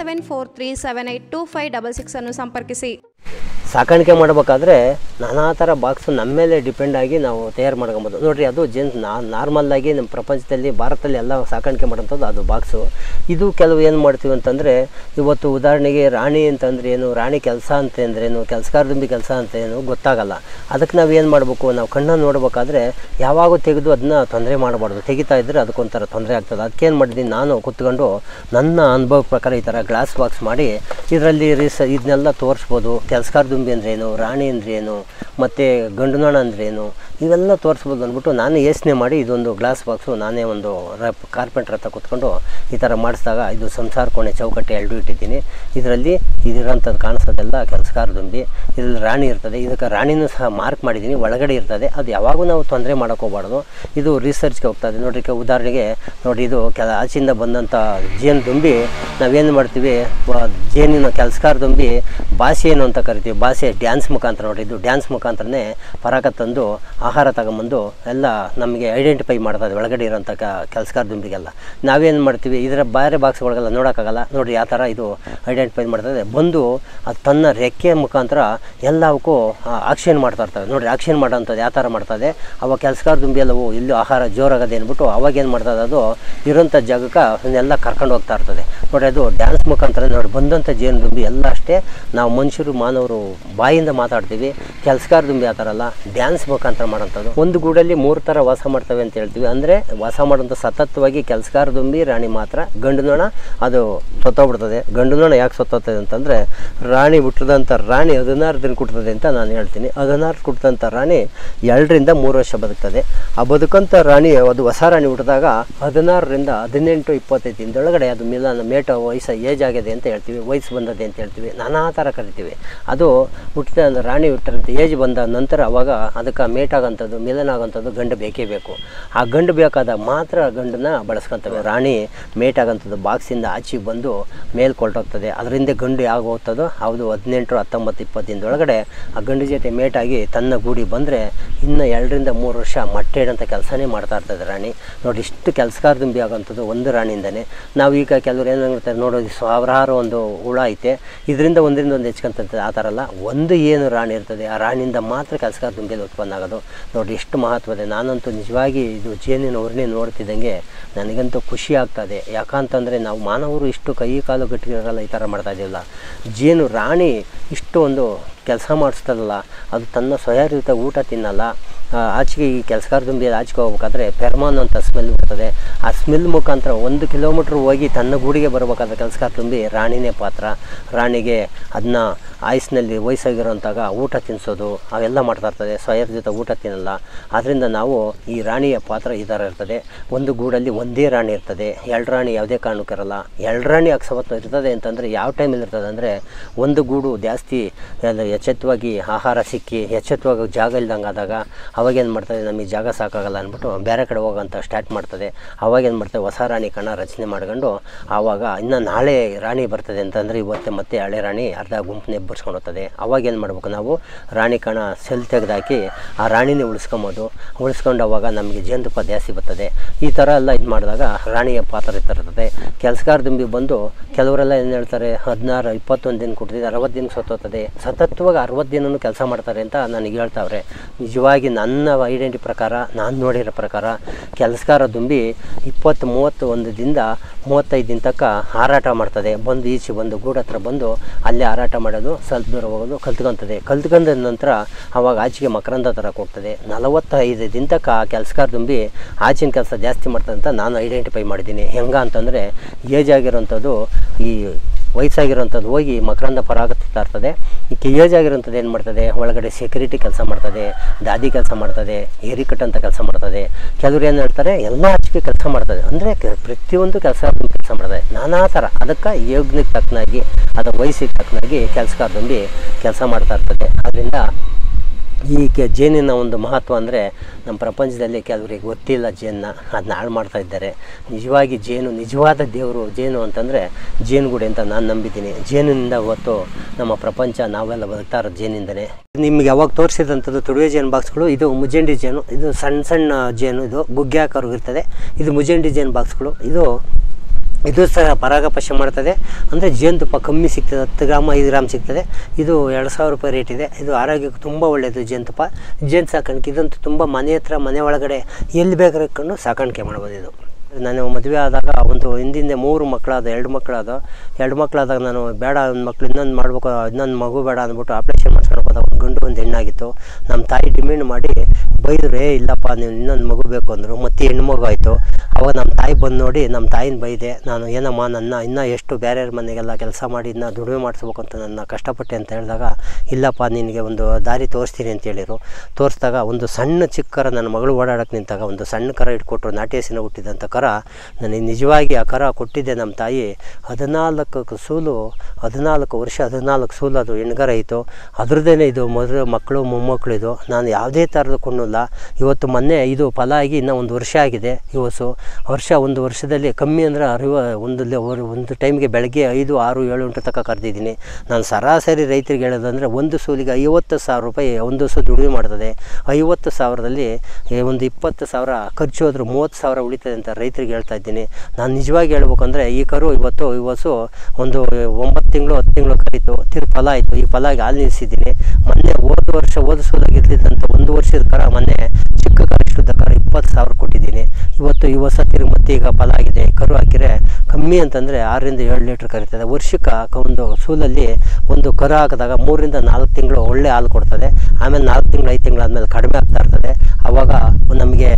9743782566 ಅನ್ನು ಸಂಪರ್ಕಿಸಿ. ಸಾಕಾಣಿಕೆ ಮಾಡಬೇಕಾದ್ರೆ ನಾನಾ ಥರ ಬಾಕ್ಸು ನಮ್ಮ ಮೇಲೆ ಡಿಪೆಂಡ್ ಆಗಿ ನಾವು ತಯಾರು ಮಾಡ್ಕೊಬೋದು. ನೋಡಿರಿ, ಅದು ನಾರ್ಮಲ್ಲಾಗಿ ನಮ್ಮ ಪ್ರಪಂಚದಲ್ಲಿ, ಭಾರತದಲ್ಲಿ ಎಲ್ಲ ಸಾಕಾಣಿಕೆ ಮಾಡೋಂಥದ್ದು ಅದು ಬಾಕ್ಸು. ಇದು ಕೆಲವು ಏನು ಮಾಡ್ತೀವಿ ಅಂತಂದರೆ, ಇವತ್ತು ಉದಾಹರಣೆಗೆ ರಾಣಿ ಅಂತಂದ್ರೆ ಏನು, ರಾಣಿ ಕೆಲಸ ಅಂತ ಅಂದ್ರೇನು, ಕೆಲಸಗಾರದುಂಬಿ ಕೆಲಸ ಅಂತ ಏನು ಗೊತ್ತಾಗಲ್ಲ. ಅದಕ್ಕೆ ನಾವು ಏನು ಮಾಡಬೇಕು, ನಾವು ಕಣ್ಣನ್ನು ನೋಡಬೇಕಾದ್ರೆ ಯಾವಾಗೂ ತೆಗೆದು ಅದನ್ನ ತೊಂದರೆ ಮಾಡಬಾರ್ದು. ತೆಗಿತಾ ಇದ್ದರೆ ಅದಕ್ಕೊಂಥರ ತೊಂದರೆ ಆಗ್ತದೆ. ಅದಕ್ಕೇನು ಮಾಡಿದ್ದೀನಿ, ನಾನು ಕೂತ್ಕೊಂಡು ನನ್ನ ಅನುಭವ ಪ್ರಕಾರ ಈ ಥರ ಗ್ಲಾಸ್ ಬಾಕ್ಸ್ ಮಾಡಿ ಇದರಲ್ಲಿ ಇದನ್ನೆಲ್ಲ ತೋರಿಸ್ಬೋದು. ಕೆಲಸಗಾರ ದುಂಬಿ ಅಂದ್ರೇನು, ರಾಣಿ ಅಂದ್ರೇನು, ಮತ್ತು ಗಂಡು ನೊಣ ಅಂದ್ರೇನು, ಇವೆಲ್ಲ ತೋರಿಸ್ಬೋದು ಅಂದ್ಬಿಟ್ಟು ನಾನು ಯೋಚನೆ ಮಾಡಿ ಇದೊಂದು ಗ್ಲಾಸ್ ಬಾಕ್ಸು ನಾನೇ ಒಂದು ಕಾರ್ಪೆಂಟ್ರ್ ಹತ್ರ ಕೂತ್ಕೊಂಡು ಈ ಥರ ಮಾಡಿಸಿದಾಗ ಇದು ಸಂಸಾರ ಕೋಣೆ ಚೌಕಟ್ಟೆ ಎರಡೂ ಇಟ್ಟಿದ್ದೀನಿ. ಇದರಲ್ಲಿ ಇದಿರೋಂಥದ್ದು ಕಾಣಿಸೋದೆಲ್ಲ ಕೆಲಸಗಾರ ದುಂಬಿ. ಇದರಲ್ಲಿ ರಾಣಿ ಇರ್ತದೆ. ಇದಕ್ಕೆ ರಾಣಿನೂ ಸಹ ಮಾರ್ಕ್ ಮಾಡಿದ್ದೀನಿ, ಒಳಗಡೆ ಇರ್ತದೆ. ಅದು ಯಾವಾಗೂ ನಾವು ತೊಂದರೆ ಮಾಡೋಕ್ಕೋಗ್ಬಾರ್ದು. ಇದು ರಿಸರ್ಚ್ಗೆ ಹೋಗ್ತದೆ. ನೋಡ್ರಿ, ಉದಾಹರಣೆಗೆ ನೋಡಿ, ಇದು ಆಚೆಯಿಂದ ಬಂದಂಥ ಜೇನು ದುಂಬಿ ನಾವೇನು ಮಾಡ್ತೀವಿ, ಜೇನಿನ ಕೆಲಸಗಾರ ದುಂಬಿ ಭಾಷೆ ಏನು ಅಂತ ಕರಿತೀವಿ. ಭಾಷೆ ಡ್ಯಾನ್ಸ್ ಮುಖಾಂತರ, ನೋಡಿ ಇದು ಡ್ಯಾನ್ಸ್ ಮುಖಾಂತರನೇ ಪರಾಗ ತಂದು ಆಹಾರ ತಗೊಂಬಂದು ಎಲ್ಲ ನಮಗೆ ಐಡೆಂಟಿಫೈ ಮಾಡ್ತದೆ ಒಳಗಡೆ ಇರೋಂಥ ಕೆಲಸಗಾರ ದುಂಬಿಗೆಲ್ಲ. ನಾವೇನು ಮಾಡ್ತೀವಿ, ಇದರ ಬೇರೆ ಬಾಕ್ಸ್ಗಳಿಗೆಲ್ಲ ನೋಡೋಕ್ಕಾಗಲ್ಲ. ನೋಡಿರಿ ಯಾವ ಥರ ಇದು ಐಡೆಂಟಿಫೈ ಮಾಡ್ತದೆ. ಬಂದು ಅದು ತನ್ನ ರೆಕ್ಕೆ ಮುಖಾಂತರ ಎಲ್ಲವಕ್ಕೂ ಆಕ್ಷನ್ ಮಾಡ್ತಾ ಇರ್ತವೆ. ನೋಡಿರಿ, ಆಕ್ಷನ್ ಮಾಡೋಂಥದ್ದು ಯಾವ ಥರ ಮಾಡ್ತದೆ. ಅವಾಗ ಕೆಲಸಗಾರ ದುಂಬಿ ಎಲ್ಲವೂ ಇಲ್ಲೂ ಆಹಾರ ಜೋರಾಗದೆ ಅಂದ್ಬಿಟ್ಟು ಅವಾಗೇನು ಮಾಡ್ತದೆ, ಅದು ಇರೋಂಥ ಜಾಗಕ್ಕೆ ಅದನ್ನೆಲ್ಲ ಕರ್ಕೊಂಡು ಹೋಗ್ತಾ ಇರ್ತದೆ. ನೋಡಿ, ಅದು ಡ್ಯಾನ್ಸ್ ಮುಖಾಂತರ. ನೋಡಿ, ಬಂದಂಥ ಜೇನು ದುಂಬಿ ಎಲ್ಲ ಅಷ್ಟೇ ನಾವು ಮನುಷ್ಯರು ಮಾನವರು ಬಾಯಿಂದ ಮಾತಾಡ್ತೀವಿ. ಕೆಲಸಗಾರ ದುಂಬಿ ಆ ಥರ ಅಲ್ಲ, ಡ್ಯಾನ್ಸ್ ಮುಖಾಂತರ ಮಾಡೋಂಥದ್ದು. ಒಂದು ಗೂಡಲ್ಲಿ 3 ಥರ ವಾಸ ಮಾಡ್ತವೆ ಅಂತ ಹೇಳ್ತೀವಿ. ಅಂದರೆ ವಾಸ ಮಾಡೋಂಥ ಸತತವಾಗಿ ಕೆಲಸಗಾರ ದುಂಬಿ, ರಾಣಿ ಮಾತ್ರ. ಗಂಡು ನೊಣ ಅದು ಸತ್ತೋಗ್ಬಿಡ್ತದೆ. ಗಂಡು ನೊಣ ಯಾಕೆ ಸತ್ತೋಗ್ತದೆ ಅಂತಂದರೆ, ರಾಣಿ ಹುಟ್ಟಿದಂಥ ರಾಣಿ 16 ದಿನ ಕುಟ್ತದೆ ಅಂತ ನಾನು ಹೇಳ್ತೀನಿ. 16 ಕುಟ್ಟಿದಂಥ ರಾಣಿ 2 ರಿಂದ 3 ವರ್ಷ ಬದುಕ್ತದೆ. ಆ ಬದುಕಂಥ ರಾಣಿ, ಅದು ಹೊಸ ರಾಣಿ ಹುಟ್ಟಿದಾಗ 16 ರಿಂದ 18, 25 ದಿನದೊಳಗಡೆ ಅದು ಮೇಟ ವಯಸ್ಸು ಏಜ್ ಆಗಿದೆ ಅಂತ ಹೇಳ್ತೀವಿ, ವಯಸ್ಸು ಬಂದದೆ ಅಂತ ಹೇಳ್ತೀವಿ, ನಾನಾ ಥರ ಕರಿತೀವಿ. ಅದು ಹುಟ್ಟಿದ ರಾಣಿ ಹುಟ್ಟಿದಂಥ ಏಜ್ ಬಂದ ನಂತರ ಅವಾಗ ಅದಕ್ಕೆ ಮೇಟ್ ಆಗೋಂಥದ್ದು, ಮಿಲನ ಆಗೋಂಥದ್ದು ಗಂಡು ಬೇಕೇ ಬೇಕು. ಆ ಗಂಡು ಬೇಕಾದಾಗ ಮಾತ್ರ ಗಂಡನ್ನ ಬಳಸ್ಕೊತವೆ. ರಾಣಿ ಮೇಟ್ ಆಗೋಂಥದ್ದು ಬಾಕ್ಸಿಂದ ಆಚೆಗೆ ಬಂದು ಮೇಲೆ ಕೊಲ್ಟೋಗ್ತದೆ. ಅದರಿಂದ ಗಂಡು ಯಾವಾಗ ಹೋಗ್ತದೋ ಅದು 18, 19, 20 ದಿನದೊಳಗಡೆ ಆ ಗಂಡು ಜೊತೆ ಮೇಟಾಗಿ ತನ್ನ ಗೂಡಿ ಬಂದರೆ ಇನ್ನು 2 ರಿಂದ 3 ವರ್ಷ ಮೊಟ್ಟೆ ಇಡೋಂಥ ಕೆಲಸನೇ ಮಾಡ್ತಾ ಇರ್ತದೆ ರಾಣಿ. ನೋಡಿ, ಇಷ್ಟು ಕೆಲಸಗಾರ ದುಂಬಿ ಆಗೋಂಥದ್ದು ಒಂದು ರಾಣಿಯಿಂದನೇ. ನಾವು ಈಗ ಕೆಲವ್ರು ಏನು ಹೇಳ್ತಾರೆ, ನೋಡೋದು ಸಾವಿರಾರು ಒಂದು ಹುಳ ಐತೆ, ಇದರಿಂದ ಒಂದರಿಂದ ಒಂದು ಹೆಚ್ಕೊಂತಂತದೆ. ಆ ಥರ ಅಲ್ಲ, ಒಂದು ಏನು ರಾಣಿ ಇರ್ತದೆ ಆ ರಾಣಿಯಿಂದ ಮಾತ್ರ ಕೆಲಸಗಾರ ದುಂಬಿಯಲ್ಲಿ ಉತ್ಪನ್ನ ಆಗೋದು. ನೋಡಿ, ಎಷ್ಟು ಮಹತ್ವದೆ. ನಾನಂತೂ ನಿಜವಾಗಿ ಇದು ಜೇನಿನ ಉರ್ಣೆ ನೋಡ್ತಿದ್ದಂಗೆ ನನಗಂತೂ ಖುಷಿ ಆಗ್ತದೆ. ಯಾಕಂತಂದರೆ ನಾವು ಮಾನವರು ಇಷ್ಟು ಕೈ ಕಾಲು ಗಟ್ಟಿಗಿರಲ್ಲ ಈ ಥರ ಮಾಡ್ತಾ ಇದ್ದೀವಲ್ಲ. ಜೇನು ರಾಣಿ ಇಷ್ಟು ಒಂದು ಕೆಲಸ ಮಾಡಿಸ್ತದಲ್ಲ, ಅದು ತನ್ನ ಸ್ವಯಂರಿತ ಊಟ ತಿನ್ನಲ್ಲ. ಆಚೆಗೆ ಈ ಕೆಲಸಗಾರ ದುಂಬಿಯಲ್ಲಿ ಆಚೆಗೆ ಹೋಗ್ಬೇಕಾದ್ರೆ ಫೆರ್ಮಾನ್ ಅಂತ ಸ್ಮೆಲ್ ಬರ್ತದೆ. ಆ ಸ್ಮೆಲ್ ಮುಖಾಂತರ 1 ಕಿಲೋಮೀಟ್ರ್ ಹೋಗಿ ತನ್ನ ಗೂಡಿಗೆ ಬರಬೇಕಾದ್ರೆ ಕೆಲಸಗಾರ ದುಂಬಿ ರಾಣಿನೇ ಪಾತ್ರ. ರಾಣಿಗೆ ಅದನ್ನ ಆಯುಸ್ನಲ್ಲಿ ವಯಸ್ಸಾಗಿರೋಂತಾಗ ಊಟ ತಿನ್ನಿಸೋದು ಅವೆಲ್ಲ ಮಾಡ್ತಾ ಇರ್ತದೆ. ಸ್ವಯಂರಿತ ಊಟ ತಿನ್ನಲ್ಲ. ಆದ್ದರಿಂದ ನಾವು ಈ ರಾಣಿಯ ಪಾತ್ರ ಈ ಥರ ಇರ್ತದೆ. ಒಂದು ಗೂಡಲ್ಲಿ ಒಂದೇ ರಾಣಿ ಇರ್ತದೆ, 2 ರಾಣಿ ಯಾವುದೇ ಕಾರಣಕ್ಕಿರಲ್ಲ. 2 ರಾಣಿ ಅಕಸ್ಮಾತ್ ಇರ್ತದೆ ಅಂತಂದರೆ ಯಾವ ಟೈಮಲ್ಲಿ ಇರ್ತದೆ ಅಂದರೆ, ಒಂದು ಗೂಡು ಜಾಸ್ತಿ ಎಚ್ಚೆತ್ತವಾಗಿ ಆಹಾರ ಸಿಕ್ಕಿ ಎಚ್ಚೆತ್ತವಾಗಿ ಜಾಗ ಇಲ್ದಂಗೆ ಆದಾಗ ಅವಾಗೇನು ಮಾಡ್ತದೆ, ನಮಗೆ ಜಾಗ ಸಾಕಾಗಲ್ಲ ಅಂದ್ಬಿಟ್ಟು ಬೇರೆ ಕಡೆ ಹೋಗೋಂಥ ಸ್ಟಾರ್ಟ್ ಮಾಡ್ತದೆ. ಅವಾಗೇನು ಮಾಡ್ತದೆ, ಹೊಸ ರಾಣಿ ಕಣ ರಚನೆ ಮಾಡ್ಕೊಂಡು ಆವಾಗ ಇನ್ನು ನಾಳೆ ರಾಣಿ ಬರ್ತದೆ ಅಂತಂದರೆ ಇವತ್ತೆ ಮತ್ತೆ ಹಳೆ ರಾಣಿ ಅರ್ಧ ಗುಂಪನ್ನ ಎಬ್ಬರ್ಸ್ಕೊಂಡು ಹೋಗ್ತದೆ. ಅವಾಗೇನು ಮಾಡ್ಬೇಕು, ನಾವು ರಾಣಿ ಕಣ ಸೆಲ್ ತೆಗೆದಾಕಿ ಆ ರಾಣಿನೇ ಉಳಿಸ್ಕೊಂಡು ಅವಾಗ ನಮಗೆ ಜೇನುತುಪ್ಪ ಜಾಸ್ತಿ ಬರ್ತದೆ. ಈ ಥರ ಎಲ್ಲ ಇದು ಮಾಡಿದಾಗ ರಾಣಿಯ ಪಾತ್ರ ಇರ್ತದೆ. ಕೆಲಸಗಾರ ದುಂಬಿ ಬಂದು ಕೆಲವರೆಲ್ಲ ಏನು ಹೇಳ್ತಾರೆ, 16, 21 ದಿನ ಕೊಡ್ತಿದೆ, 60 ದಿನಕ್ಕೆ ಸತ್ತೋಗ್ತದೆ. ಸತತವಾಗಿ 60 ದಿನವೂ ಕೆಲಸ ಮಾಡ್ತಾರೆ ಅಂತ ನನಗೆ ಹೇಳ್ತಾವ್ರೆ. ನಿಜವಾಗಿ ನನ್ನ ಐಡೆಂಟಿ ಪ್ರಕಾರ, ನಾನು ನೋಡಿರೋ ಪ್ರಕಾರ ಕೆಲಸಗಾರ ದುಂಬಿ 20, 31 ದಿನದಿಂದ 35 ದಿನ ತನಕ ಹಾರಾಟ ಮಾಡ್ತದೆ. ಬಂದು ಈಚೆ ಬಂದು ಗೂಡು ಹತ್ರ ಬಂದು ಅಲ್ಲೇ ಹಾರಾಟ ಮಾಡೋದು, ಸ್ವಲ್ಪ ದೂರ ಹೋಗೋದು ಕಲ್ತ್ಕೊತದೆ. ಕಲ್ತ್ಕೊಂಡ ನಂತರ ಅವಾಗ ಆಚೆಗೆ ಮಕರಂದ ಥರ ಕೊಡ್ತದೆ. 45 ದಿನ ತನಕ ಕೆಲಸಗಾರ ದುಂಬಿ ಆಚಿನ ಕೆಲಸ ಜಾಸ್ತಿ ಮಾಡ್ತದೆ ಅಂತ ನಾನು ಐಡೆಂಟಿಫೈ ಮಾಡಿದ್ದೀನಿ. ಹೆಂಗೆ ಅಂತಂದರೆ, ಏಜ್ ಆಗಿರೋಂಥದ್ದು ಈ ವಯಸ್ಸಾಗಿರೋಂಥದ್ದು ಹೋಗಿ ಮಕರಂದ ಪರಾಗ ತಿಂತಾ ಇರ್ತದೆ. ಈ ಏಜ್ ಆಗಿರೋಂಥದ್ದು ಏನು ಮಾಡ್ತದೆ, ಒಳಗಡೆ ಸೆಕ್ಯೂರಿಟಿ ಕೆಲಸ ಮಾಡ್ತದೆ, ದಾದಿ ಕೆಲಸ ಮಾಡ್ತದೆ, ಏರಿಕಟ್ ಅಂತ ಕೆಲಸ ಮಾಡ್ತದೆ. ಕೆಲವ್ರು ಏನು ಹೇಳ್ತಾರೆ, ಎಲ್ಲ ಆಚೆಗೆ ಕೆಲಸ ಮಾಡ್ತದೆ. ಅಂದರೆ ಪ್ರತಿಯೊಂದು ಕೆಲಸ ಮಾಡ್ತದೆ, ನಾನಾ ಥರ. ಅದಕ್ಕೆ ಯೋಗ್ಯಕ್ಕೆ ತಕ್ಕನಾಗಿ, ಅದರ ವಯಸ್ಸಿಗೆ ತಕ್ಕನಾಗಿ ಕೆಲಸಗಾರ ದುಂಬಿ ಕೆಲಸ ಮಾಡ್ತಾ ಇರ್ತದೆ. ಅದರಿಂದ ಈ ಜೇನಿನ ಒಂದು ಮಹತ್ವ ಅಂದರೆ ನಮ್ಮ ಪ್ರಪಂಚದಲ್ಲಿ ಕೆಲವರಿಗೆ ಗೊತ್ತಿಲ್ಲ ಜೇನನ್ನ, ಅದನ್ನ ಹಾಳು ಮಾಡ್ತಾ ಇದ್ದಾರೆ. ನಿಜವಾಗಿ ಜೇನು ನಿಜವಾದ ದೇವರು ಜೇನು ಅಂತಂದರೆ ಜೇನುಗೂಡೆ ಅಂತ ನಾನು ನಂಬಿದ್ದೀನಿ. ಜೇನಿನಿಂದ ಇವತ್ತು ನಮ್ಮ ಪ್ರಪಂಚ ನಾವೆಲ್ಲ ಬದುಕ್ತಾ ಇರೋದು ಜೇನಿಂದನೇ. ನಿಮ್ಗೆ ಯಾವಾಗ ತೋರಿಸಿದಂಥದ್ದು ತುಡುವೆ ಜೇನು ಬಾಕ್ಸ್ಗಳು. ಇದು ಮುಜಂಡಿ ಜೇನು, ಇದು ಸಣ್ಣ ಸಣ್ಣ ಜೇನು, ಇದು ಗುಗ್ಗೆ ಆಕಾರ ಇರ್ತದೆ. ಇದು ಮುಜಂಡಿ ಜೇನು ಬಾಕ್ಸ್ಗಳು. ಇದು ಸಹ ಪರಾಗಪಶ ಮಾಡ್ತದೆ. ಅಂದರೆ ಜೇನುತುಪ್ಪ ಕಮ್ಮಿ ಸಿಗ್ತದೆ, 10 ಗ್ರಾಮ್ 5 ಗ್ರಾಮ್ ಸಿಗ್ತದೆ. ಇದು 2000 ರೂಪಾಯಿ ರೇಟ್ ಇದೆ. ಇದು ಆರೋಗ್ಯಕ್ಕೆ ತುಂಬ ಒಳ್ಳೆಯದು ಜೇನುತುಪ್ಪ. ಜೇನು ಸಾಕಾಣಿಕೆ ಇದಂತೂ ತುಂಬ ಮನೆ ಹತ್ರ, ಮನೆ ಒಳಗಡೆ ಎಲ್ಲಿ ಬೇಕಾದ್ರೆ ಇಟ್ಕೊಂಡು ಸಾಕಾಣಿಕೆ ಮಾಡ್ಬೋದು. ಇದು ನಾನು ಮದುವೆ ಆದಾಗ ಒಂದು ಹಿಂದಿಂದ 3 ಮಕ್ಕಳಾದ, 2 ಮಕ್ಕಳಾದ. 2 ಮಕ್ಕಳಾದಾಗ ನಾನು ಬೇಡ, ಒಂದು ಮಕ್ಳು ಇನ್ನೊಂದು ಮಾಡ್ಬೇಕು, ಇನ್ನೊಂದು ಮಗು ಬೇಡ ಅಂದ್ಬಿಟ್ಟು ಆಪ್ರೇಷನ್ ಮಾಡ್ಸ್ಕೊಂಡು ಕರ್ಕೊಂಡು ಹೋದಾಗ ಒಂದು ಗಂಡು ಒಂದು ಹೆಣ್ಣಾಗಿತ್ತು. ನಮ್ಮ ತಾಯಿ ಡಿಮ್ಯಾಂಡ್ ಮಾಡಿ ಬೈದ್ರೆ, ಇಲ್ಲಪ್ಪ ನೀವು ಇನ್ನೊಂದು ಮಗು ಬೇಕು ಅಂದರು. ಮತ್ತು ಹೆಣ್ಣು ಮಗು ಆಯಿತು. ಅವಾಗ ನಮ್ಮ ತಾಯಿ ಬಂದು ನೋಡಿ ನಮ್ಮ ತಾಯಿನ ಬೈದೆ. ನಾನು ಏನಮ್ಮ ನನ್ನ ಇನ್ನೂ ಎಷ್ಟು ಬೇರೆಯವ್ರ ಮನೆಗೆಲ್ಲ ಕೆಲಸ ಮಾಡಿ ಇನ್ನೂ ದುಡಿಮೆ ಮಾಡಿಸ್ಬೇಕು ಅಂತ ನನ್ನ ಕಷ್ಟಪಟ್ಟೆ ಅಂತ ಹೇಳಿದಾಗ, ಇಲ್ಲಪ್ಪ ನಿನಗೆ ಒಂದು ದಾರಿ ತೋರಿಸ್ತೀನಿ ಅಂತ ಹೇಳಿದರು. ತೋರಿಸಿದಾಗ ಒಂದು ಸಣ್ಣ ಚಿಕ್ಕ ಕರ, ನನ್ನ ಮಗಳು ಓಡಾಡೋಕ್ಕೆ ನಿಂತಾಗ ಒಂದು ಸಣ್ಣ ಕರ ಇಟ್ಕೊಟ್ರು. ನಾಟ್ಯಸಿನ ಹುಟ್ಟಿದಂಥ ಕರ. ನನಗೆ ನಿಜವಾಗಿ ಆ ಕರ ಕೊಟ್ಟಿದ್ದೆ ನಮ್ಮ ತಾಯಿ. 14 ಸೂಲು, 14 ವರ್ಷ 14 ಸೂಲು ಅದು ಹೆಣ್ಗರ ಇತ್ತು. ಅದ್ರದ್ದೇ ಇದು ಮಕ್ಕಳು ಮೊಮ್ಮಕ್ಕಳು. ಇದು ನಾನು ಯಾವುದೇ ಥರದ ಕೊಂಡಲ್ಲ. ಇವತ್ತು ಮೊನ್ನೆ ಇದು ಫಲ ಆಗಿ ಇನ್ನೂ 1 ವರ್ಷ ಆಗಿದೆ. ಒಂದು ವರ್ಷದಲ್ಲಿ ಕಮ್ಮಿ ಅಂದರೆ ಒಂದು ಟೈಮ್ಗೆ ಬೆಳಗ್ಗೆ 5, 6, 7 ಗಂಟೆ ತನಕ ಕರೆದಿದ್ದೀನಿ. ನಾನು ಸರಾಸರಿ ರೈತರಿಗೆ ಹೇಳೋದಂದರೆ ಒಂದು ಸೂಲಿಗೆ 50,000 ರೂಪಾಯಿ ಒಂದು ಸೂ ದುಡಿಮೆ ಮಾಡ್ತದೆ. 50,000ದಲ್ಲಿ ಒಂದು 20,000 ಖರ್ಚು ಹೋದ್ರೆ 30,000 ಉಳಿತದೆ ಅಂತ ರೈತರಿಗೆ ಹೇಳ್ತಾ ಇದ್ದೀನಿ. ನಾನು ನಿಜವಾಗಿ ಹೇಳ್ಬೇಕಂದ್ರೆ ಈ ಕರು ಇವತ್ತು ಒಂದು 9 ತಿಂಗಳು 10 ತಿಂಗಳು ಕರೀತು, ಫಲ ಆಯಿತು. ಈ ಫಲಾಗಿ ಹಾಲು ನಿಲ್ಲಿಸಿದ್ದೀನಿ. ಮೊನ್ನೆ ಹೋದ ಸೂಲಾಗಿರ್ಲಿದ್ದಂಥ 1 ವರ್ಷದ ಕರ ಮೊನ್ನೆ ಚಿಕ್ಕ ಕರ ಶುದ್ಧ ಕರ 20,000 ಕೊಟ್ಟಿದ್ದೀನಿ. ಇವತ್ತು ಈ ಹೊಸ ತಿರುಗಿ ಮತ್ತೆ ಈಗ ಫಲ ಆಗಿದೆ. ಕರು ಹಾಕಿದರೆ ಕಮ್ಮಿ ಅಂತಂದರೆ 6 ರಿಂದ 7 ಲೀಟ್ರ್ ಕರೀತದೆ. ವರ್ಷಕ್ಕೆ ಒಂದು ಸೂಲಲ್ಲಿ ಒಂದು ಕರು ಹಾಕಿದಾಗ 3 ರಿಂದ 4 ತಿಂಗಳು ಒಳ್ಳೆ ಹಾಲು ಕೊಡ್ತದೆ. ಆಮೇಲೆ 4 ತಿಂಗಳು 5 ತಿಂಗಳು ಆದಮೇಲೆ ಕಡಿಮೆ ಆಗ್ತಾ ಇರ್ತದೆ. ಆವಾಗ ನಮಗೆ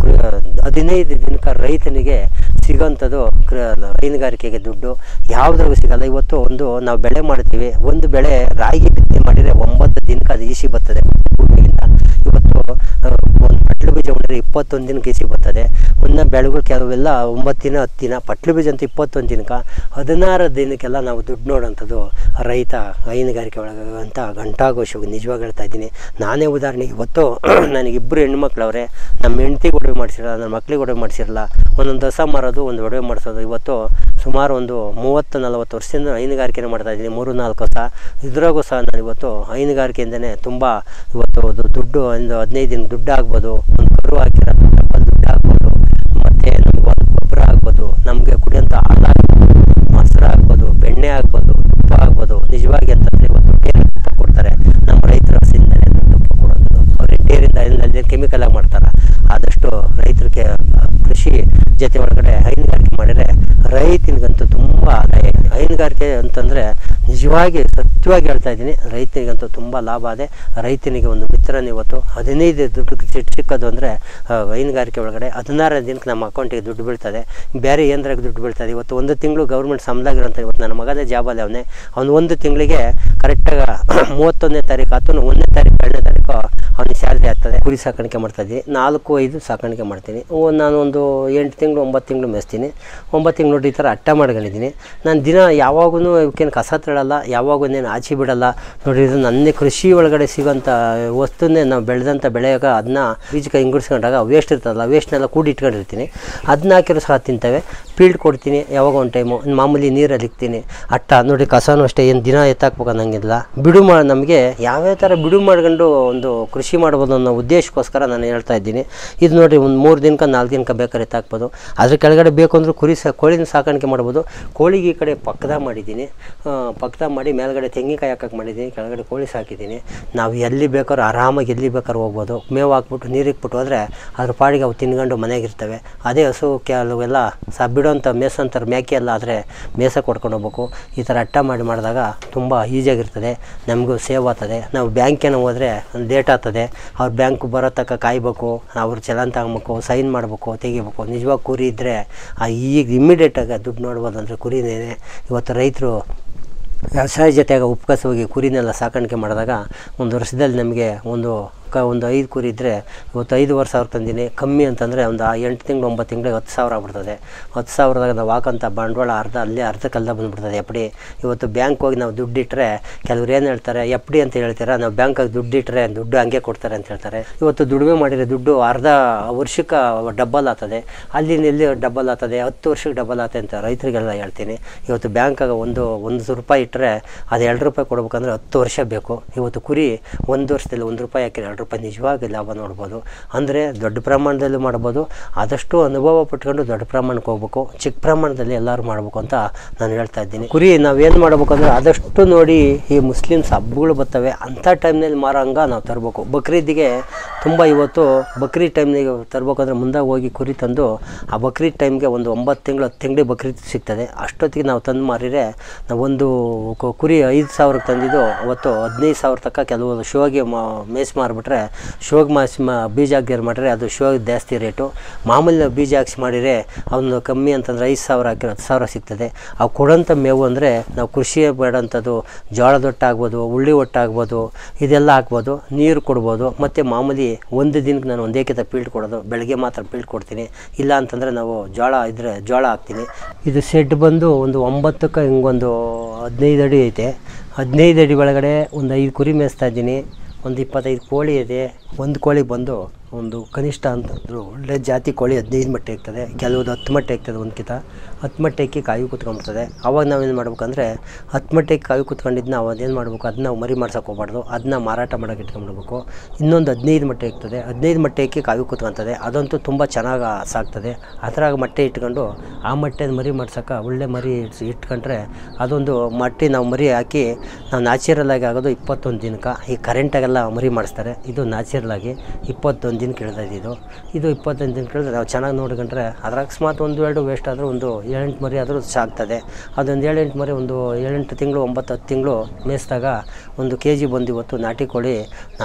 15 ದಿನಕ್ಕೆ ರೈತನಿಗೆ ಸಿಗೋಂಥದ್ದು ಹೈನುಗಾರಿಕೆಗೆ ದುಡ್ಡು ಯಾವುದ್ರಾಗೂ ಸಿಗಲ್ಲ. ಇವತ್ತು ನಾವು ಬೆಳೆ ಮಾಡ್ತೀವಿ. ಒಂದು ಬೆಳೆ ರಾಗಿ ಬಿತ್ತನೆ ಮಾಡಿದರೆ 9 ದಿನಕ್ಕೆ ಅದು ಈಸಿ ಬರ್ತದೆ ಭೂಮಿಯಿಂದ. ಇವತ್ತು ಒಂದು ಪಟ್ಲು ಬೀಜ ಮಾಡಿದರೆ 21 ದಿನಕ್ಕೆ ಈಸಿ ಬರ್ತದೆ. ಒಂದು ಬೆಳೆಗಳು ಕೆಲವೆಲ್ಲ 9 ದಿನ 10 ದಿನ, ಪಟ್ಲು ಬೀಜ ಅಂತ 21 ದಿನಕ್ಕೆ, 16 ದಿನಕ್ಕೆಲ್ಲ ನಾವು ದುಡ್ಡು ನೋಡೋಂಥದ್ದು ರೈತ ಹೈನುಗಾರಿಕೆ ಒಳಗೆ ಅಂತ ಘಂಟಾಘೋಷವಾಗಿ ನಿಜವಾಗಿ ಹೇಳ್ತಾ ಇದ್ದೀನಿ. ನಾನೇ ಉದಾಹರಣೆಗೆ ಇವತ್ತು ನನಗೆ 2 ಹೆಣ್ಮಕ್ಳವ್ರೆ. ನಮ್ಮ ಹೆಂಡ್ತಿಗೆ ಒಡವೆ ಮಾಡಿಸಿರಲ್ಲ, ನನ್ನ ಮಕ್ಳಿಗೆ ಒಡವೆ ಮಾಡಿಸಿರಲ್ಲ. ಒಂದೊಂದು ದಸ ಮಾರೋದು, ಒಂದು ಒಡವೆ ಮಾಡಿಸೋದು. ಇವತ್ತು ಸುಮಾರು ಒಂದು 30-40 ವರ್ಷದಿಂದ ಹೈನುಗಾರಿಕೆನೇ ಮಾಡ್ತಾಯಿದ್ದೀನಿ. 3-4 ವರ್ಷ. ಇದ್ರಾಗೂ ಸಹ ನಾನು ಇವತ್ತು ಹೈನುಗಾರಿಕೆಯಿಂದನೇ ತುಂಬ ಇವತ್ತು ದುಡ್ಡು ಒಂದು 15 ದಿನ ದುಡ್ಡು ಆಗ್ಬೋದು, ಒಂದು ಕರು ಹಾಕಿರೋ ದುಡ್ಡು ಆಗ್ಬೋದು, ಮತ್ತು ನಮಗೆ ಒಂದು ಗೊಬ್ಬರ ಆಗ್ಬೋದು, ನಮಗೆ ಕುಡಿಯೋಂಥ ಹಾಲು ಆಗ್ಬೋದು, ಮೊಸರು ಆಗ್ಬೋದು, ಬೆಣ್ಣೆ ಆಗ್ಬೋದು, ತುಪ್ಪ ಆಗ್ಬೋದು. ನಿಜವಾಗಿ ಅಂತಂದರೆ ಇವತ್ತು ಬೇರೆ ತುಪ್ಪ ಕೊಡ್ತಾರೆ. ನಮ್ಮ ರೈತರ ಹಸಿಂದಲೇ ತುಪ್ಪ ಕೊಡೋದು. ಅವ್ರು ಡೇರಿಂದ ಅಲ್ಲಿ ಕೆಮಿಕಲ್ ಆಗಿ ಮಾಡ್ತಾರೆ. ಆದಷ್ಟು ರೈತರಿಗೆ ಕೃಷಿ ಜೊತೆ ಒಳಗಡೆ ಹೈನುಗಾರಿಕೆ ಮಾಡಿದರೆ ರೈತನಿಗಂತೂ ತುಂಬ ಆದಾಯ. ಹೈನುಗಾರಿಕೆ ಅಂತಂದರೆ ನಿಜವಾಗಿ ಸತ್ಯವಾಗಿ ಹೇಳ್ತಾ ಇದ್ದೀನಿ, ರೈತನಿಗಂತೂ ತುಂಬ ಲಾಭ ಇದೆ. ರೈತನಿಗೆ ಒಂದು ಮಿತ್ರನ ಇವತ್ತು 15 ದುಡ್ಡು ಸಿಕ್ಕೋದು ಅಂದರೆ ಹೈನುಗಾರಿಕೆ ಒಳಗಡೆ 16 ದಿನಕ್ಕೆ ನಮ್ಮ ಅಕೌಂಟಿಗೆ ದುಡ್ಡು ಬೀಳ್ತದೆ. ಬೇರೆ ಏನರಾಗ ದುಡ್ಡು ಬೀಳ್ತದೆ. ಇವತ್ತು 1 ತಿಂಗಳು ಗೌರ್ಮೆಂಟ್ ಸಂಬಳಾಗಿರೋಂಥ ಇವತ್ತು ನನ್ನ ಮಗನೇ ಜಾಬಲ್ಲಿ ಅವನು 1 ತಿಂಗಳಿಗೆ ಕರೆಕ್ಟಾಗಿ 31ನೇ ತಾರೀಕು ಆಯ್ತು, 1ನೇ ತಾರೀಕು 2ನೇ ತಾರೀಕು ಅವನಿಗೆ ಸ್ಯಾಲ್ರಿ ಆಗ್ತದೆ. ಕುರಿ ಸಾಕಾಣಿಕೆ ಮಾಡ್ತಾಯಿದ್ದೀನಿ. 4-5 ಸಾಕಾಣಿಕೆ ಮಾಡ್ತೀನಿ. ನಾನು ಒಂದು 8 ತಿಂಗಳು 9 ತಿಂಗಳು ಮೇಯಿಸ್ತೀನಿ. 9 ತಿಂಗಳು ನೋಡಿ ಈ ಥರ ಅಟ್ಟ ಮಾಡ್ಕೊಂಡಿದ್ದೀನಿ. ನಾನು ದಿನ ಯಾವಾಗೂ ಇವಕ್ಕೇನು ಕಸ ತಳ್ಳಲ್ಲ, ಯಾವಾಗೂ ಇನ್ನೇನು ಆಚೆ ಬಿಡಲ್ಲ. ನೋಡಿ, ಇದು ನನ್ನ ಕೃಷಿ ಒಳಗಡೆ ಸಿಗೋಂಥ ವಸ್ತುನೇ ನಾವು ಬೆಳೆದಂಥ ಬೆಳೆಯಾಗ ಅದನ್ನ ಬೀಜಕ್ಕೆ ಹಿಂಗುಡ್ಸ್ಕೊಂಡಾಗ ವೇಸ್ಟ್ ಇರ್ತದಲ್ಲ, ವೇಸ್ಟ್ನೆಲ್ಲ ಕೂಡಿ ಇಟ್ಕೊಂಡಿರ್ತೀನಿ. ಅದನ್ನ ಹಾಕಿರೋ ಸಹ ತಿಂತವೆ. ಫೀಲ್ಡ್ ಕೊಡ್ತೀನಿ ಯಾವಾಗ ಒಂದು ಟೈಮು. ಮಾಮೂಲಿ ನೀರಲ್ಲಿ ಇಕ್ತೀನಿ. ಅಟ್ಟ ನೋಡಿ, ಕಸನೂ ಅಷ್ಟೇ ಏನು ದಿನ ಎತ್ತಾಕ್ಬೇಕು ಅನ್ನಂಗಿಲ್ಲ. ನಮಗೆ ಯಾವ್ಯಾವ ಥರ ಬಿಡು ಮಾಡ್ಕೊಂಡು ಒಂದು ಕೃಷಿ ಮಾಡ್ಬೋದು ಅನ್ನೋ ಉದ್ದೇಶಕ್ಕೋಸ್ಕರ ನಾನು ಹೇಳ್ತಾ ಇದ್ದೀನಿ. ಇದು ನೋಡಿ, ಒಂದು 3 ದಿನಕ್ಕೆ 4 ದಿನಕ್ಕೆ ಬೇಕಾದ್ರೆ ಎತ್ತಾಕ್ಬೋದು. ಅದ್ರ ಕೆಳಗಡೆ ಬೇಕು ಅಂದ್ರೆ ಕೋಳಿನ ಸಾಕಾಣಿಕೆ ಮಾಡ್ಬೋದು. ಕೋಳಿಗೆ ಈ ಕಡೆ ಪಕ್ಕದ ಮಾಡಿದ್ದೀನಿ. ಪಕ್ಕದ ಮಾಡಿ ಮೇಲ್ಗಡೆ ತೆಂಗಿನಕಾಯಿ ಹಾಕಕ್ಕೆ ಮಾಡಿದ್ದೀನಿ, ಕೆಳಗಡೆ ಕೋಳಿ ಸಾಕಿದ್ದೀನಿ. ನಾವು ಎಲ್ಲಿ ಬೇಕಾದ್ರೂ ಆರಾಮಾಗಿ ಎಲ್ಲಿ ಬೇಕಾದ್ರೂ ಹೋಗ್ಬೋದು. ಮೇವು ಹಾಕ್ಬಿಟ್ಟು ನೀರಿಕ್ಬಿಟ್ಟು ಹೋದರೆ ಅದ್ರ ಪಾಡಿಗೆ ಅವು ತಿನ್ಕೊಂಡು ಮನೆಗಿರ್ತವೆ. ಅದೇ ಹಸು ಕೆಲವೆಲ್ಲ ಬಿಡೋಂಥ ಮೇಸಂತಾರೆ ಮೇಕೆ ಎಲ್ಲ ಆದರೆ ಮೇಸಕ್ಕೆ ಕೊಡ್ಕೊಂಡು ಹೋಗ್ಬೇಕು. ಈ ಥರ ಅಟ್ಟ ಮಾಡಿದಾಗ ತುಂಬ ಈಸಿಯಾಗಿರ್ತದೆ, ನಮಗೂ ಸೇವ್ ಆಗ್ತದೆ. ನಾವು ಬ್ಯಾಂಕೇನೋ ಹೋದರೆ ಲೇಟ್ ಆಗ್ತದೆ. ಅವ್ರ ಬ್ಯಾಂಕ್ ಬರೋ ತನಕ ಕಾಯಬೇಕು, ಅವ್ರು ಚಲನ್ ತಗೊಬೇಕು, ಸೈನ್ ಮಾಡಬೇಕು, ತೆಗಿಬೇಕು. ನಿಜವಾಗಿ ಕುರಿ ಇದ್ದರೆ ಈಗ ಇಮ್ಮಿಡಿಯೇಟಾಗಿ ದುಡ್ಡು ನೋಡ್ಬೋದು. ಅಂದರೆ ಕುರಿನೇ ಇವತ್ತು ರೈತರು ವ್ಯವಸಾಯ ಜೊತೆಗೆ ಉಪಕಸವಾಗಿ ಕುರಿನೆಲ್ಲ ಸಾಕಾಣಿಕೆ ಮಾಡಿದಾಗ ಒಂದು ವರ್ಷದಲ್ಲಿ ನಮಗೆ ಒಂದು 5 ಕುರಿ ಇದ್ದರೆ ಇವತ್ತು 5,500 ತಂದಿನಿ. ಕಮ್ಮಿ ಅಂತಂದರೆ ಒಂದು 8 ತಿಂಗಳು 9 ತಿಂಗಳಿಗೆ 10,000 ಆಗ್ಬಿಡ್ತದೆ. 10,000ದಾಗ ನಾವು ಹಾಕೋಂಥ ಬಂಡವಾಳ ಅರ್ಧಕ್ಕಲ್ಲ ಬಂದುಬಿಡ್ತದೆ. ಎಫ್ ಡಿ ಇವತ್ತು ಬ್ಯಾಂಕ್ ಹೋಗಿ ನಾವು ದುಡ್ಡಿಟ್ಟರೆ ಕೆಲವ್ರು ಏನು ಹೇಳ್ತಾರೆ, ಎಫ್ ಡಿ ಅಂತ ಹೇಳ್ತೀರಾ, ನಾವು ಬ್ಯಾಂಕಾಗಿ ದುಡ್ಡಿಟ್ಟರೆ ದುಡ್ಡು ಹಂಗೆ ಕೊಡ್ತಾರೆ ಅಂತ ಹೇಳ್ತಾರೆ. ಇವತ್ತು ದುಡಿಮೆ ಮಾಡಿದರೆ ದುಡ್ಡು ಅರ್ಧ ವರ್ಷಕ್ಕೆ ಡಬಲ್ ಆಗ್ತದೆ, ಅಲ್ಲಿ ಡಬಲ್ ಆಗ್ತದೆ, 10 ವರ್ಷಕ್ಕೆ ಡಬಲ್ ಆಗ್ತದೆ ಅಂತ ರೈತರಿಗೆಲ್ಲ ಹೇಳ್ತೀನಿ. ಇವತ್ತು ಬ್ಯಾಂಕಾಗ ಒಂದು ರೂಪಾಯಿ ಇಟ್ಟರೆ ಅದು 2 ರೂಪಾಯಿ ಕೊಡ್ಬೇಕಂದ್ರೆ 10 ವರ್ಷ ಬೇಕು. ಇವತ್ತು ಕುರಿ 1 ವರ್ಷದಲ್ಲಿ 1 ರೂಪಾಯಿ ಹಾಕಿದ್ರೆ 2 ರೂಪಾಯಿ ನಿಜವಾಗಿ ಲಾಭ ನೋಡ್ಬೋದು. ಅಂದರೆ ದೊಡ್ಡ ಪ್ರಮಾಣದಲ್ಲಿ ಮಾಡ್ಬೋದು. ಆದಷ್ಟು ಅನುಭವ ಪಟ್ಕೊಂಡು ದೊಡ್ಡ ಪ್ರಮಾಣಕ್ಕೆ ಹೋಗ್ಬೇಕು. ಚಿಕ್ಕ ಪ್ರಮಾಣದಲ್ಲಿ ಎಲ್ಲರೂ ಮಾಡಬೇಕು ಅಂತ ನಾನು ಹೇಳ್ತಾ ಇದ್ದೀನಿ. ಕುರಿ ನಾವೇನು ಮಾಡ್ಬೇಕಂದ್ರೆ ಆದಷ್ಟು ನೋಡಿ, ಈ ಮುಸ್ಲಿಮ್ಸ್ ಹಬ್ಬಗಳು ಬರ್ತವೆ ಅಂಥ ಟೈಮ್ನಲ್ಲಿ ಮಾರೋ ಹಂಗೆ ನಾವು ತರಬೇಕು. ಬಕ್ರೀದಿಗೆ ತುಂಬ ಇವತ್ತು ಬಕ್ರೀದ್ ಟೈಮ್ನಿಗೆ ತರಬೇಕಂದ್ರೆ ಮುಂದೆ ಹೋಗಿ ಕುರಿ ತಂದು ಆ ಬಕ್ರೀದ್ ಟೈಮ್ಗೆ ಒಂದು 9 ತಿಂಗಳು 10 ತಿಂಗಳು ಬಕ್ರೀದ್ ಸಿಗ್ತದೆ. ಅಷ್ಟೊತ್ತಿಗೆ ನಾವು ತಂದು ಮಾರಿದರೆ ನಾವೊಂದು ಕುರಿ 5,000ಕ್ಕೆ ತಂದಿದ್ದು ಅವತ್ತು 15,000 ತನಕ ಕೆಲವು ಶೋಗೆ ಮೇಸ್ ಮಾರಿಬಿಟ್ರೆ ಶೋಗೆ ಬೀಜ ಹಾಕಿ ಮಾಡಿದ್ರೆ ಅದು ಶೋಗೆ ಜಾಸ್ತಿ ರೇಟು. ಮಾಮೂಲಿ ಬೀಜ ಹಾಕ್ಸಿ ಮಾಡಿದರೆ ಅವನು ಕಮ್ಮಿ ಅಂತಂದರೆ 5,000 ಹಾಕಿರೋ 10,000 ಸಿಗ್ತದೆ. ಅವು ಕೊಡೋಂಥ ಮೇವು ಅಂದರೆ ನಾವು ಕೃಷಿಯೇ ಬೇಡಂಥದ್ದು ಜೋಳದ ಒಟ್ಟಾಗ್ಬೋದು, ಉಳ್ಳಿ ಒಟ್ಟಾಗ್ಬೋದು, ಇದೆಲ್ಲ ಹಾಕ್ಬೋದು, ನೀರು ಕೊಡ್ಬೋದು. ಮತ್ತು ಮಾಮೂಲಿ ಒಂದು ದಿನಕ್ಕೆ ನಾನು ಒಂದೇ ಕಿತ ಫೀಲ್ಡ್ ಕೊಡೋದು, ಬೆಳಗ್ಗೆ ಮಾತ್ರ ಫೀಲ್ಡ್ ಕೊಡ್ತೀನಿ. ಇಲ್ಲ ಅಂತಂದರೆ ನಾವು ಜೋಳ ಇದ್ದರೆ ಜೋಳ ಹಾಕ್ತೀನಿ. ಇದು ಸೆಡ್ ಬಂದು ಒಂದು 9ಕ್ಕೆ ಹಿಂಗೊಂದು 15 ಅಡಿ ಐತೆ. 15 ಅಡಿ ಒಳಗಡೆ ಒಂದು 5 ಕುರಿ ಮೇಯಿಸ್ತಾ ಇದ್ದೀನಿ. ಒಂದು 25 ಕೋಳಿ ಇದೆ. ಒಂದು ಕೋಳಿ ಬಂದು ಒಂದು ಕನಿಷ್ಠ ಅಂತಂದ್ರು ಒಳ್ಳೆ ಜಾತಿ ಕೋಳಿ 15 ಮೊಟ್ಟೆ ಇರ್ತದೆ, ಕೆಲವುದು 10 ಮೊಟ್ಟೆ ಇರ್ತದೆ. ಒಂದು ಕಿತ 10 ಮೊಟ್ಟೆಕ್ಕೆ ಕಾಯಿ ಕೂತ್ಕೊಂಡ್ಬಿಡ್ತದೆ. ಅವಾಗ ನಾವೇನು ಮಾಡ್ಬೇಕಂದ್ರೆ 10 ಮೊಟ್ಟೆಗೆ ಕಾಯಿ ಕೂತ್ಕೊಂಡಿದ್ದು ನಾವು ಅದೇನು ಮಾಡಬೇಕು, ಅದನ್ನ ಮರಿ ಮಾಡ್ಸೋಕೆ ಹೋಗ್ಬಾರ್ದು, ಅದನ್ನ ಮಾರಾಟ ಮಾಡೋಕೆ ಇಟ್ಕೊಂಡ್ಬಿಡ್ಬೇಕು. ಇನ್ನೊಂದು 15 ಮೊಟ್ಟೆ ಇರ್ತದೆ, 15 ಮೊಟ್ಟೆಕ್ಕೆ ಕಾಯಿ ಕೂತ್ಕೊತದೆ. ಅದಂತೂ ತುಂಬ ಚೆನ್ನಾಗಿ ಸಾಕ್ತದೆ. ಅದರಾಗ ಮೊಟ್ಟೆ ಇಟ್ಕೊಂಡು ಆ ಮೊಟ್ಟೆ ಮರಿ ಮಾಡ್ಸೋಕೆ ಒಳ್ಳೆ ಮರಿ ಇಟ್ಕೊಂಡ್ರೆ ಅದೊಂದು ಮೊಟ್ಟೆ ನಾವು ಮರಿ ಹಾಕಿ ನಾವು ನ್ಯಾಚುರಲಾಗಿ ಆಗೋದು 21 ದಿನಕ್ಕೆ. ಈ ಕರೆಂಟಾಗೆಲ್ಲ ಮರಿ ಮಾಡಿಸ್ತಾರೆ, ಇದು ನ್ಯಾಚುರಲಾಗಿ 21 ದಿನ ಕೇಳ್ದಿದ್ದು. ಇದು 21 ದಿನ ಕೇಳಿದ್ರೆ ನಾವು ಚೆನ್ನಾಗಿ ನೋಡ್ಕೊಂಡ್ರೆ ಅದ್ರ ಅಕಸ್ಮಾತ್ 1-2 ವೇಸ್ಟ್ ಆದರೂ ಒಂದು 7-8 ಮರಿ ಆದರೂ ಸಾಕ್ತದೆ. ಅದೊಂದು 7-8 ಮರಿ ಒಂದು 7-8 ತಿಂಗಳು 9-10 ತಿಂಗಳು ಮೇಯಿಸಿದಾಗ 1 kg ಬಂದು ಇವತ್ತು ನಾಟಿ ಕೋಳಿ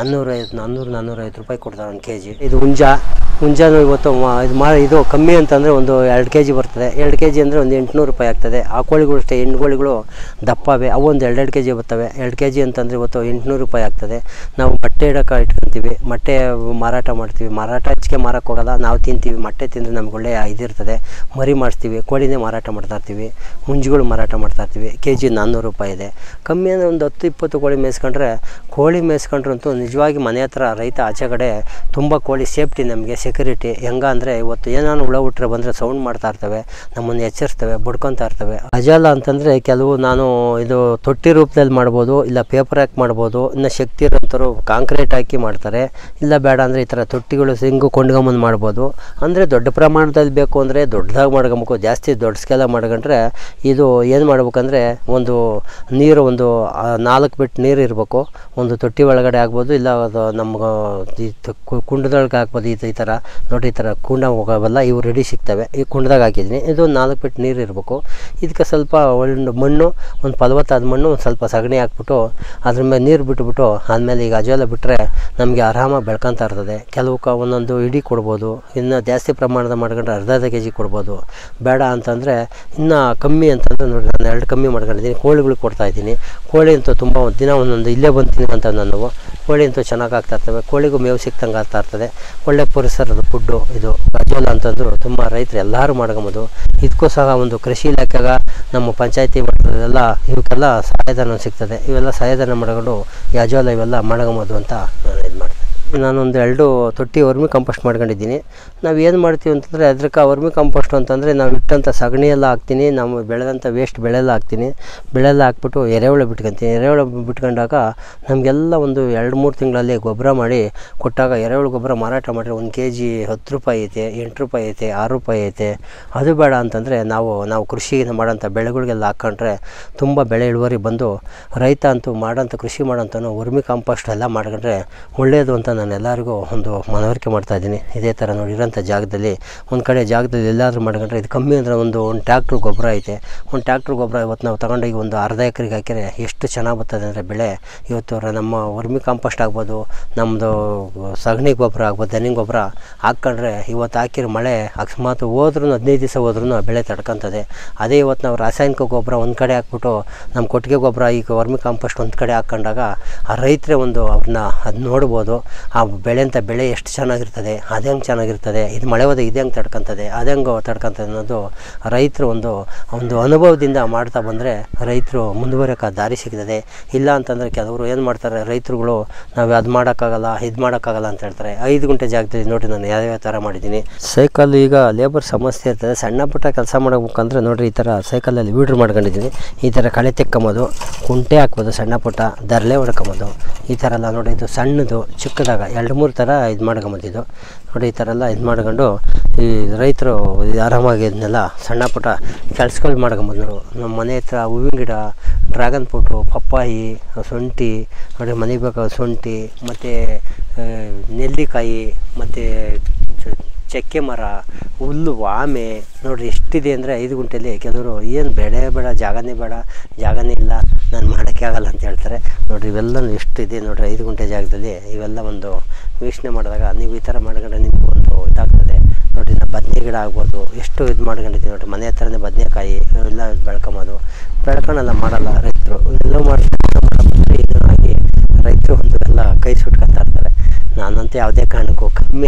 450 ರೂಪಾಯಿ ಕೊಡ್ತಾರೆ 1 kg. ಇದು ಹುಂಜಾನು ಇವತ್ತು ಇದು ಕಮ್ಮಿ ಅಂತಂದರೆ ಒಂದು 2 kg ಬರ್ತದೆ. 2 kg ಅಂದರೆ ಒಂದು 800 ರೂಪಾಯಿ ಆಗ್ತದೆ. ಆ ಕೋಳಿಗಳು ಅಷ್ಟೇ, ಹೆಣ್ಣು ಕೋಳಿಗಳು ದಪ್ಪವೆ, ಅವು ಒಂದು 2-2 kg ಬರ್ತವೆ. 2 kg ಅಂತಂದರೆ ಇವತ್ತು 800 ರೂಪಾಯಿ ಆಗ್ತದೆ. ನಾವು ಮೊಟ್ಟೆ ಇಡೋಕೆ ಇಟ್ಕೊತೀವಿ, ಮೊಟ್ಟೆ ಮಾರಾಟ ಮಾಡ್ತೀವಿ. ಮಾರಾಟ ಹೆಚ್ಚಿಗೆ ಮಾರಕ್ಕೆ ಹೋಗೋಲ್ಲ, ನಾವು ತಿಂತೀವಿ. ಮೊಟ್ಟೆ ತಿಂದರೆ ನಮ್ಗೆ ಒಳ್ಳೆ ಇದಿರ್ತದೆ. ಮರಿ ಮಾಡಿಸ್ತೀವಿ, ಕೋಳಿನೇ ಮಾರಾಟ ಮಾಡ್ತಾಯಿರ್ತೀವಿ, ಹುಂಜುಗಳು ಮಾರಾಟ ಮಾಡ್ತಾಯಿರ್ತೀವಿ. kg 400 ರೂಪಾಯಿ ಇದೆ. ಕಮ್ಮಿ ಅಂದರೆ ಒಂದು 10-20 ಕೋಳಿ ಮೇಯಿಸ್ಕೊಂಡ್ರೆ, ಕೋಳಿ ಮೇಯಿಸ್ಕೊಂಡ್ರಂತೂ ನಿಜವಾಗಿ ಮನೆ ಹತ್ರ ರೈತ ಆಚೆ ಕಡೆ ತುಂಬ ಕೋಳಿ ಸೇಫ್ಟಿ, ನಮಗೆ ಸೆಕ್ಯೂರಿಟಿ. ಹೆಂಗಂದರೆ ಇವತ್ತು ಏನಾನು ಹುಳ ಹುಟ್ರೆ ಬಂದರೆ ಸೌಂಡ್ ಮಾಡ್ತಾ ಇರ್ತವೆ, ನಮ್ಮನ್ನು ಎಚ್ಚರಿಸ್ತವೆ, ಬಡ್ಕೊತಾ ಇರ್ತವೆ. ಅಜಾಲ ಅಂತಂದರೆ ಕೆಲವು ನಾನು ಇದು ತೊಟ್ಟಿ ರೂಪದಲ್ಲಿ ಮಾಡ್ಬೋದು, ಇಲ್ಲ ಪೇಪರ್ ಹಾಕಿ ಮಾಡ್ಬೋದು. ಇನ್ನು ಶಕ್ತಿ ಇರೋಂಥವ್ರು ಕಾಂಕ್ರೀಟ್ ಹಾಕಿ ಮಾಡ್ತಾರೆ. ಇಲ್ಲ ಬೇಡ ಅಂದರೆ ಈ ಥರ ತೊಟ್ಟಿಗಳು ಸಿಂಗು ಕೊಂಡ್ಕೊಂಬಂದು ಮಾಡ್ಬೋದು. ಅಂದರೆ ದೊಡ್ಡ ಪ್ರಮಾಣದಲ್ಲಿ ಬೇಕು ಅಂದರೆ ದೊಡ್ಡದಾಗಿ ಮಾಡ್ಕೊಬೇಕು. ಜಾಸ್ತಿ ದೊಡ್ಡ ಸ್ಕೇಲ ಮಾಡ್ಕೊಂಡ್ರೆ ಇದು ಏನು ಮಾಡ್ಬೇಕಂದ್ರೆ ಒಂದು ನೀರು ಒಂದು 4 ಬಿಟ್ಟು ನೀರು ಇರಬೇಕು. ಒಂದು ತೊಟ್ಟಿ ಒಳಗಡೆ ಆಗ್ಬೋದು, ಇಲ್ಲ ಅದು ನಮ್ಗೆ ಕುಂಡದೊಳಗೆ ಹಾಕ್ಬೋದು. ಈ ಥರ ನೋಡಿ, ಈ ಥರ ಕುಂಡ ಹೋಗೋವಲ್ಲ ಇವು ರೆಡಿ ಸಿಗ್ತವೆ. ಈ ಕುಂಡದಾಗ ಹಾಕಿದ್ದೀನಿ. ಇದು 4 ಬಿಟ್ಟು ನೀರು ಇರಬೇಕು. ಇದಕ್ಕೆ ಸ್ವಲ್ಪ ಒಂದು ಮಣ್ಣು, ಒಂದು ಫಲವತ್ತಾದ ಮಣ್ಣು, ಒಂದು ಸ್ವಲ್ಪ ಸಗಣಿ ಹಾಕ್ಬಿಟ್ಟು ಅದ್ರ ಮೇಲೆ ನೀರು ಬಿಟ್ಬಿಟ್ಟು ಆದಮೇಲೆ ಈಗ ಅಜೋಲ ಬಿಟ್ಟರೆ ನಮಗೆ ಆರಾಮಾಗಿ ಬೆಳ್ಕೊತಾ ಇರ್ತದೆ. ಕೆಲವು ಒಂದೊಂದು ಇಡೀ ಕೊಡ್ಬೋದು. ಇನ್ನು ಜಾಸ್ತಿ ಪ್ರಮಾಣದ ಮಾಡ್ಕೊಂಡ್ರೆ ಅರ್ಧ kg ಕೊಡ್ಬೋದು. ಬೇಡ ಅಂತಂದರೆ ಇನ್ನು ಕಮ್ಮಿ ಅಂತಂದರೆ ನೋಡಿ, ನಾನು 2 ಕಮ್ಮಿ ಮಾಡ್ಕೊಂಡಿದ್ದೀನಿ. ಕೋಳಿಗಳಿಗೆ ಕೊಡ್ತಾಯಿದ್ದೀನಿ. ಕೋಳಿ ಅಂತೂ ತುಂಬ ದಿನ ಒಂದೊಂದು ಇಲ್ಲೇ ಬಂತೀನಿ ಅಂತ ನಾವು ಕೋಳಿ ಅಂತೂ ಚೆನ್ನಾಗಿ ಆಗ್ತಾಯಿರ್ತವೆ. ಕೋಳಿಗೂ ಮೇವು ಸಿಕ್ತಂಗೆ ಆಗ್ತಾ ಇರ್ತದೆ. ಒಳ್ಳೆ ಪರಿಸರದ ಫುಡ್ಡು ಇದು ಅಜೋಲ ಅಂತಂದ್ರು ತುಂಬ ರೈತರು ಎಲ್ಲರೂ ಮಾಡ್ಕೊಬೋದು. ಇದಕ್ಕೂ ಸಹ ಒಂದು ಕೃಷಿ ಇಲಾಖೆಗ ನಮ್ಮ ಪಂಚಾಯತಿ ಮಾಡ್ತದೆಲ್ಲ ಇವಕ್ಕೆಲ್ಲ ಸಹಾಯಧನ ಸಿಗ್ತದೆ. ಇವೆಲ್ಲ ಸಹಾಯಧನ ಮಾಡ್ಕೊಂಡು ಈ ಅಜೋಲ ಇವೆಲ್ಲ ಮಾಡ್ಕೊಬೋದು ಅಂತ ನಾನು ಇದು ಮಾಡ್ತೀನಿ. ನಾನೊಂದು 2 ತೊಟ್ಟಿ ವರ್ಮಿ ಕಂಪೋಸ್ಟ್ ಮಾಡ್ಕೊಂಡಿದ್ದೀನಿ. ನಾವು ಏನು ಮಾಡ್ತೀವಿ ಅಂತಂದರೆ ಅದಕ್ಕೆ ವರ್ಮಿ ಕಂಪೋಸ್ಟ್ ಅಂತಂದರೆ ನಾವು ಇಟ್ಟಂಥ ಸಗಣಿ ಎಲ್ಲ ಹಾಕ್ತೀನಿ, ನಾವು ಬೆಳೆದಂಥ ವೇಸ್ಟ್ ಬೆಳೆಲ್ಲ ಹಾಕ್ತೀನಿ. ಬೆಳೆಲ್ಲ ಹಾಕ್ಬಿಟ್ಟು ಎರೆಹುಳ ಬಿಟ್ಕೊತೀನಿ. ಎರೆಹುಳ ಬಿಟ್ಕೊಂಡಾಗ ನಮಗೆಲ್ಲ ಒಂದು 2-3 ತಿಂಗಳಲ್ಲಿ ಗೊಬ್ಬರ ಮಾಡಿ ಕೊಟ್ಟಾಗ ಎರೆಹುಳ ಗೊಬ್ಬರ ಮಾರಾಟ ಮಾಡಿದ್ರೆ 1 kg 10 ರೂಪಾಯಿ ಐತೆ, 8 ರೂಪಾಯಿ ಐತೆ, 6 ರೂಪಾಯಿ ಐತೆ. ಅದು ಬೇಡ ಅಂತಂದರೆ ನಾವು ಕೃಷಿ ಮಾಡೋಂಥ ಬೆಳೆಗಳಿಗೆಲ್ಲ ಹಾಕ್ಕೊಂಡ್ರೆ ತುಂಬ ಬೆಳೆ ಇಳುವರಿ ಬಂದು ರೈತ ಅಂತೂ ಮಾಡೋಂಥ ಕೃಷಿ ಮಾಡೋಂಥನು ವರ್ಮಿ ಕಾಂಪೋಸ್ಟ್ ಎಲ್ಲ ಮಾಡ್ಕೊಂಡ್ರೆ ಒಳ್ಳೆಯದು ಅಂತ ನಾನು ಎಲ್ಲರಿಗೂ ಒಂದು ಮನವರಿಕೆ ಮಾಡ್ತಾಯಿದ್ದೀನಿ. ಇದೇ ಥರ ನೋಡಿ ಇರೋಂಥ ಜಾಗದಲ್ಲಿ ಒಂದು ಕಡೆ ಜಾಗದಲ್ಲಿ ಎಲ್ಲಾದರೂ ಮಾಡ್ಕೊಂಡ್ರೆ ಇದು ಕಮ್ಮಿ ಅಂದರೆ ಒಂದು ಟ್ಯಾಕ್ಟ್ರ್ ಗೊಬ್ಬರ ಐತೆ. ಒಂದು ಟ್ಯಾಕ್ಟ್ರ್ ಗೊಬ್ಬರ ಇವತ್ತು ನಾವು ತಗೊಂಡೋಗಿ ಒಂದು ಅರ್ಧ ಎಕರೆಗೆ ಹಾಕಿದ್ರೆ ಎಷ್ಟು ಚೆನ್ನಾಗಿ ಬರ್ತದೆ ಅಂದರೆ ಬೆಳೆ. ಇವತ್ತು ನಮ್ಮ ವರ್ಮಿ ಕಾಂಪೋಸ್ಟ್ ಆಗ್ಬೋದು, ನಮ್ಮದು ಸಗಣಿ ಗೊಬ್ಬರ ಆಗ್ಬೋದು, ದನಿ ಗೊಬ್ಬರ ಹಾಕ್ಕೊಂಡ್ರೆ ಇವತ್ತು ಹಾಕಿರೋ ಮಳೆ ಅಕಸ್ಮಾತ್ ಹೋದ್ರೂ 15 ದಿವಸ ಹೋದ್ರೂ ಬೆಳೆ ತಡ್ಕೊತದೆ. ಅದೇ ಇವತ್ತು ನಾವು ರಾಸಾಯನಿಕ ಗೊಬ್ಬರ ಒಂದು ಕಡೆ ಹಾಕ್ಬಿಟ್ಟು ನಮ್ಮ ಕೊಟ್ಟಿಗೆ ಗೊಬ್ಬರ ಈಗ ವರ್ಮಿ ಕಾಂಪೋಸ್ಟ್ ಒಂದು ಕಡೆ ಹಾಕ್ಕೊಂಡಾಗ ಆ ರೈತರೇ ಒಂದು ಅವ್ರನ್ನ ಅದು ನೋಡ್ಬೋದು. ಆ ಬೆಳೆಂಥ ಬೆಳೆ ಎಷ್ಟು ಚೆನ್ನಾಗಿರ್ತದೆ, ಅದು ಹೆಂಗೆ ಚೆನ್ನಾಗಿರ್ತದೆ, ಇದು ಮಳೆ ಹೋದ ಇದು ಹೆಂಗೆ ತಡ್ಕೊತದೆ, ಅದು ಹೆಂಗೆ ತಡ್ಕೊತದೆ ಅನ್ನೋದು ರೈತರು ಒಂದು ಅನುಭವದಿಂದ ಮಾಡ್ತಾ ಬಂದರೆ ರೈತರು ಮುಂದುವರೆಯೋಕೆ ದಾರಿ ಸಿಗ್ತದೆ. ಇಲ್ಲ ಅಂತಂದರೆ ಕೆಲವರು ಏನು ಮಾಡ್ತಾರೆ ರೈತರುಗಳು, ನಾವು ಅದು ಮಾಡೋಕ್ಕಾಗಲ್ಲ ಇದು ಮಾಡೋಕ್ಕಾಗಲ್ಲ ಅಂತ ಹೇಳ್ತಾರೆ. 5 ಗುಂಟೆ ಜಾಗದಲ್ಲಿ ನೋಡಿ ನಾನು ಯಾವ್ಯಾವ ಥರ ಮಾಡಿದ್ದೀನಿ. ಸೈಕಲ್ ಈಗ ಲೇಬರ್ ಸಮಸ್ಯೆ ಇರ್ತದೆ. ಸಣ್ಣ ಪುಟ್ಟ ಕೆಲಸ ಮಾಡಬೇಕಂದ್ರೆ ನೋಡಿರಿ ಈ ಥರ ಸೈಕಲಲ್ಲಿ ವೀಡ್ರ್ ಮಾಡ್ಕೊಂಡಿದ್ದೀನಿ. ಈ ಥರ ಕಳೆ ತೆಕ್ಕೊಂಬೋದು, ಕುಂಟೆ ಹಾಕ್ಬೋದು, ಸಣ್ಣ ಪುಟ್ಟ ದರ್ಲೆ ಹೊಡ್ಕೊಂಬೋದು. ಈ ಥರ ಎಲ್ಲ ನೋಡಿ, ಇದು ಸಣ್ಣದು ಚಿಕ್ಕದಾಗ 2-3 ಥರ ಇದು ಮಾಡ್ಕೊಂಬಂದಿದ್ದು ನೋಡಿ. ಈ ಥರ ಎಲ್ಲ ಇದು ಮಾಡ್ಕೊಂಡು ಈ ರೈತರು ಆರಾಮಾಗಿ ಇದನ್ನೆಲ್ಲ ಸಣ್ಣ ಪುಟ್ಟ ಕೆಲ್ಸಗಳು ಮಾಡ್ಕೊಂಬಂದರು. ನಮ್ಮ ಮನೆ ಹತ್ರ ಹೂವಿನ ಗಿಡ, ಡ್ರ್ಯಾಗನ್ ಫ್ರೂಟು, ಪಪ್ಪಾಯಿ, ಶುಂಠಿ ನೋಡಿ, ಮನೆಗೆ ಬೇಕಾದ ಶುಂಠಿ ಮತ್ತು ನೆಲ್ಲಿಕಾಯಿ ಮತ್ತು ಚಕ್ಕೆ ಮರ, ಹುಲ್ಲು, ಆಮೆ ನೋಡಿರಿ ಎಷ್ಟಿದೆ ಅಂದರೆ 5 ಗುಂಟೆಯಲ್ಲಿ ಕೆಲವರು ಏನು ಬೇಡ ಜಾಗನೇ ಇಲ್ಲ, ನಾನು ಮಾಡೋಕ್ಕೆ ಆಗಲ್ಲ ಅಂತ ಹೇಳ್ತಾರೆ. ನೋಡಿರಿ ಇವೆಲ್ಲನೂ ಎಷ್ಟಿದೆ ನೋಡಿರಿ 5 ಗುಂಟೆ ಜಾಗದಲ್ಲಿ. ಇವೆಲ್ಲ ಒಂದು ವೀಕ್ಷಣೆ ಮಾಡಿದಾಗ ನೀವು ಈ ಥರ ಮಾಡ್ಕೊಂಡ್ರೆ ನಿಮಗೂ ಒಂದು ಇದಾಗ್ತದೆ. ನೋಡಿರಿ ನಾವು ಬದನೆ ಗಿಡ ಆಗ್ಬೋದು, ಎಷ್ಟು ಇದು ಮಾಡ್ಕೊಂಡಿದ್ದೀವಿ ನೋಡಿರಿ. ಮನೆ ಹತ್ರನೇ ಬದನೆಕಾಯಿ ಎಲ್ಲ ಬೆಳ್ಕೊಳಲ್ಲ ಮಾಡಲ್ಲ ರೈತರು. ಎಲ್ಲ ಮಾಡ್ತಾರೆ ಇದನ್ನಾಗಿ ರೈತರು ಒಂದು ಎಲ್ಲ ಕೈ ಸುಟ್ಕೊತಾ ಇರ್ತಾರೆ. ನಾನಂತೂ ಯಾವುದೇ ಕಾರಣಕ್ಕೂ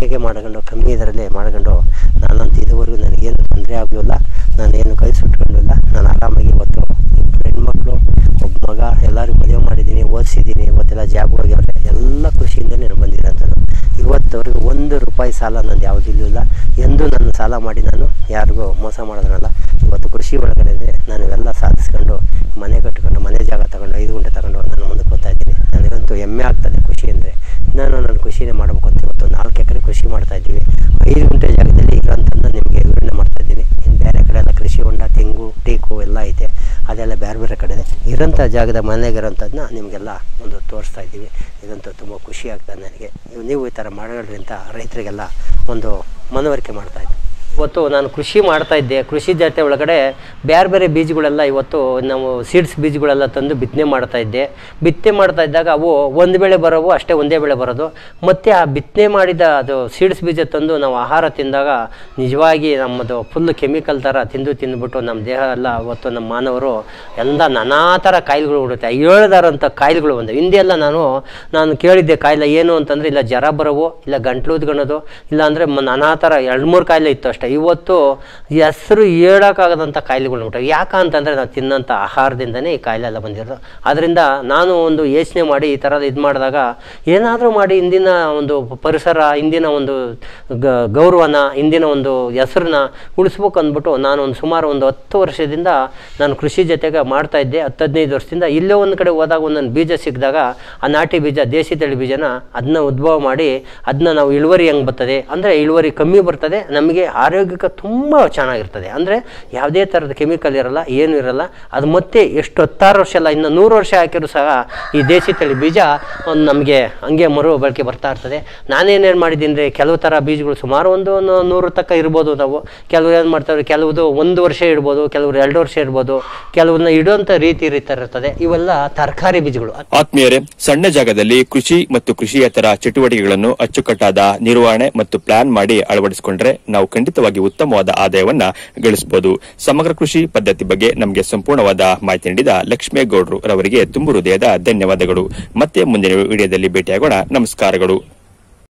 ಕಮ್ಮಿ ಇದರಲ್ಲಿ ಮಾಡ್ಕೊಂಡು ನಾನಂತೂ ಇದುವರೆಗೂ ನನಗೇನು ತೊಂದರೆ ಆಗಲಿಲ್ಲ, ನಾನೇನು ಕೈ ಸುಟ್ಕೊಂಡಿಲ್ಲ. ನಾನು ಆರಾಮಾಗಿ ಇವತ್ತು 2 ಹೆಣ್ಮಕ್ಳು, ಒಬ್ಬ ಮಗ ಎಲ್ಲರಿಗೂ ಮದುವೆ ಮಾಡಿದ್ದೀನಿ, ಓದಿಸಿದ್ದೀನಿ. ಇವತ್ತೆಲ್ಲ ಜಾಬ್ ಹೋಗ್ಯವ್ರೆ. ಎಲ್ಲ ಖುಷಿಯಿಂದಲೇ ನಾನು ಬಂದಿರೋಂಥದ್ದು. ಇವತ್ತವರೆಗೂ 1 ರೂಪಾಯಿ ಸಾಲ ನಂದು ಯಾವುದೂ ಇಲ್ಲ. ಎಂದೂ ನನ್ನ ಸಾಲ ಮಾಡಿ ನಾನು ಯಾರಿಗೂ ಮೋಸ ಮಾಡೋದ್ರಲ್ಲ. ಇವತ್ತು ಕೃಷಿ ಒಳಗಡೆ ನಾನು ಇವೆಲ್ಲ ಸಾಧಿಸ್ಕೊಂಡು ಮನೆ ಕಟ್ಕೊಂಡು ಮನೆ ಜಾಗ ತಗೊಂಡು 5 ಗುಂಟೆ ತಗೊಂಡು ನಾನು ಮುಂದಕ್ಕೆ ಹೋಗ್ತಾ ಇದ್ದೀನಿ. ನನಗಂತೂ ಹೆಮ್ಮೆ ಆಗ್ತದೆ ಖುಷಿ ಅಂದರೆ. ನಾನು ಖುಷಿನೇ ಮಾಡಬೇಕು ಅಂತ ಇವತ್ತು 4 ಎಕರೆ ಕೃಷಿ ಮಾಡ್ತಾಯಿದ್ದೀವಿ. 5 ಗುಂಟೆ ಜಾಗದಲ್ಲಿ ಇರೋಂಥದ್ದನ್ನ ನಿಮಗೆ ವಿವರಣೆ ಮಾಡ್ತಾಯಿದ್ದೀನಿ. ಇನ್ನು ಬೇರೆ ಕಡೆ ಎಲ್ಲ ಕೃಷಿ ಹೊಂಡ, ತೆಂಗು, ಟೀಕು ಎಲ್ಲ ಐತೆ. ಅದೆಲ್ಲ ಬೇರೆ ಕಡೆ ಇರೋಂಥ ಜಾಗದ ಮನೆಗಿರೋಂಥದ್ದನ್ನ ನಿಮಗೆಲ್ಲ ಒಂದು ತೋರಿಸ್ತಾ ಇದ್ದೀವಿ. ಇದಂತೂ ತುಂಬ ಖುಷಿ ಆಗ್ತದೆ ನನಗೆ. ನೀವು ಈ ಥರ ಮಾಡೋದ್ರಿ ಅಂತ ರೈತರಿಗೆಲ್ಲ ಒಂದು ಮನವರಿಕೆ ಮಾಡ್ತಾಯಿದ್ದೆ. ಇವತ್ತು ನಾನು ಕೃಷಿ ಮಾಡ್ತಾಯಿದ್ದೆ. ಕೃಷಿ ಜೊತೆ ಒಳಗಡೆ ಬೇರೆ ಬೀಜಗಳೆಲ್ಲ ಇವತ್ತು ನಾವು ಸೀಡ್ಸ್ ಬೀಜಗಳೆಲ್ಲ ತಂದು ಬಿತ್ತನೆ ಮಾಡ್ತಾಯಿದ್ದೆ. ಬಿತ್ತನೆ ಮಾಡ್ತಾಯಿದ್ದಾಗ ಅವು ಒಂದು ಬೆಳೆ ಬರೋವು ಅಷ್ಟೇ, ಒಂದೇ ಬೆಳೆ ಬರೋದು. ಮತ್ತು ಆ ಬಿತ್ತನೆ ಮಾಡಿದ ಅದು ಸೀಡ್ಸ್ ಬೀಜ ತಂದು ನಾವು ಆಹಾರ ತಿಂದಾಗ ನಿಜವಾಗಿ ನಮ್ಮದು ಫುಲ್ ಕೆಮಿಕಲ್ ಥರ ತಿಂದುಬಿಟ್ಟು ನಮ್ಮ ದೇಹ ಎಲ್ಲ ಇವತ್ತು ನಮ್ಮ ಮಾನವರು ಎಲ್ಲ ನಾನಾ ಥರ ಕಾಯಿಲೆಗಳು ಹುಡುತ್ತೆ. ಹೇಳ್ದಾರಂಥ ಕಾಯಿಲೆಗಳು ಬಂದವು. ಹಿಂದೆ ಎಲ್ಲ ನಾನು ಕೇಳಿದ್ದೆ ಕಾಯಿಲೆ ಏನು ಅಂತಂದರೆ, ಇಲ್ಲ ಜ್ವರ ಬರೋವು, ಇಲ್ಲ ಗಂಟ್ಲು ಉದ್ಕೊಳೋದು, ಇಲ್ಲ ಅಂದರೆ ನಾನಾ ಥರ 2-3 ಕಾಯಿಲೆ ಇತ್ತು ಅಷ್ಟೇ. ಇವತ್ತು ಹೆಸರು ಹೇಳೋಕ್ಕಾಗದಂಥ ಕಾಯಿಲೆಗಳು ಉಂಟು. ಯಾಕಂತಂದರೆ ನಾವು ತಿನ್ನೋಂಥ ಆಹಾರದಿಂದನೇ ಈ ಕಾಯಿಲೆ ಎಲ್ಲ ಬಂದಿರೋದು. ಆದ್ದರಿಂದ ನಾನು ಒಂದು ಯೋಚನೆ ಮಾಡಿ ಈ ಥರದ ಇದು ಮಾಡಿದಾಗ ಏನಾದರೂ ಮಾಡಿ ಇಂದಿನ ಒಂದು ಪರಿಸರ, ಇಂದಿನ ಒಂದು ಗೌರವನ, ಇಂದಿನ ಒಂದು ಹೆಸರನ್ನ ಉಳಿಸ್ಬೇಕು ಅಂದ್ಬಿಟ್ಟು ನಾನು ಸುಮಾರು 10 ವರ್ಷದಿಂದ ನಾನು ಕೃಷಿ ಜೊತೆಗೆ ಮಾಡ್ತಾಯಿದ್ದೆ. 10-15 ವರ್ಷದಿಂದ ಇಲ್ಲೇ ಒಂದು ಕಡೆ ಹೋದಾಗ ಒಂದೊಂದು ಬೀಜ ಸಿಕ್ಕಿದಾಗ ಆ ನಾಟಿ ಬೀಜ, ದೇಸಿ ತಳಿ ಬೀಜನ ಅದನ್ನ ಉದ್ಭವ ಮಾಡಿ ಅದನ್ನ ನಾವು ಇಳುವರಿ ಹೆಂಗೆ ಬರ್ತದೆ ಅಂದರೆ ಇಳುವರಿ ಕಮ್ಮಿ ಬರ್ತದೆ, ನಮಗೆ ಆರೋಗ್ಯಕ್ಕೆ ತುಂಬ ಚೆನ್ನಾಗಿರ್ತದೆ. ಅಂದರೆ ಯಾವುದೇ ಥರದ ಕೆಮಿಕಲ್ ಇರಲ್ಲ, ಏನೂ ಇರಲ್ಲ. ಅದು ಮತ್ತೆ ಎಷ್ಟು 10-6 ವರ್ಷ ಅಲ್ಲ, ಇನ್ನು 100 ವರ್ಷ ಹಾಕಿದ್ರು ಸಹ ಈ ದೇಸಿ ತಳಿ ಬೀಜ ಒಂದು ನಮಗೆ ಹಂಗೆ ಮರು ಬಳಕೆ ಬರ್ತಾ ಇರ್ತದೆ. ನಾನೇನೇನು ಮಾಡಿದ್ದೀನಿ ಅಂದರೆ, ಕೆಲವು ಥರ ಬೀಜಗಳು ಸುಮಾರು 100 ತನಕ ಇರ್ಬೋದು. ನಾವು ಕೆಲವು ಏನು ಮಾಡ್ತಾರೆ, ಕೆಲವುದು 1 ವರ್ಷ ಇಡ್ಬೋದು, ಕೆಲವರು 2 ವರ್ಷ ಇರ್ಬೋದು, ಕೆಲವನ್ನ ಇಡುವಂಥ ರೀತಿ ಇರ್ತದೆ. ಇವೆಲ್ಲ ತರಕಾರಿ ಬೀಜಗಳು. ಆತ್ಮೀಯರೇ, ಸಣ್ಣ ಜಾಗದಲ್ಲಿ ಕೃಷಿ ಮತ್ತು ಕೃಷಿಯೇತರ ಚಟುವಟಿಕೆಗಳನ್ನು ಅಚ್ಚುಕಟ್ಟಾದ ನಿರ್ವಹಣೆ ಮತ್ತು ಪ್ಲಾನ್ ಮಾಡಿ ಅಳವಡಿಸಿಕೊಂಡ್ರೆ ನಾವು ಖಂಡಿತವಾಗಿ ಉತ್ತಮವಾದ ಆದಾಯವನ್ನ ಗಳಿಸಬಹುದು. ಸಮಗ್ರ ಕೃಷಿ ಪದ್ಧತಿ ಬಗ್ಗೆ ನಮಗೆ ಸಂಪೂರ್ಣವಾದ ಮಾಹಿತಿ ನೀಡಿದ ಲಕ್ಷ್ಮೇಗೌಡರು ರವರಿಗೆ ತುಂಬು ಹೃದಯದ ಧನ್ಯವಾದಗಳು. ಮತ್ತೆ ಮುಂದಿನ ವಿಡಿಯೋದಲ್ಲಿ ಭೇಟಿಯಾಗೋಣ. ನಮಸ್ಕಾರಗಳು.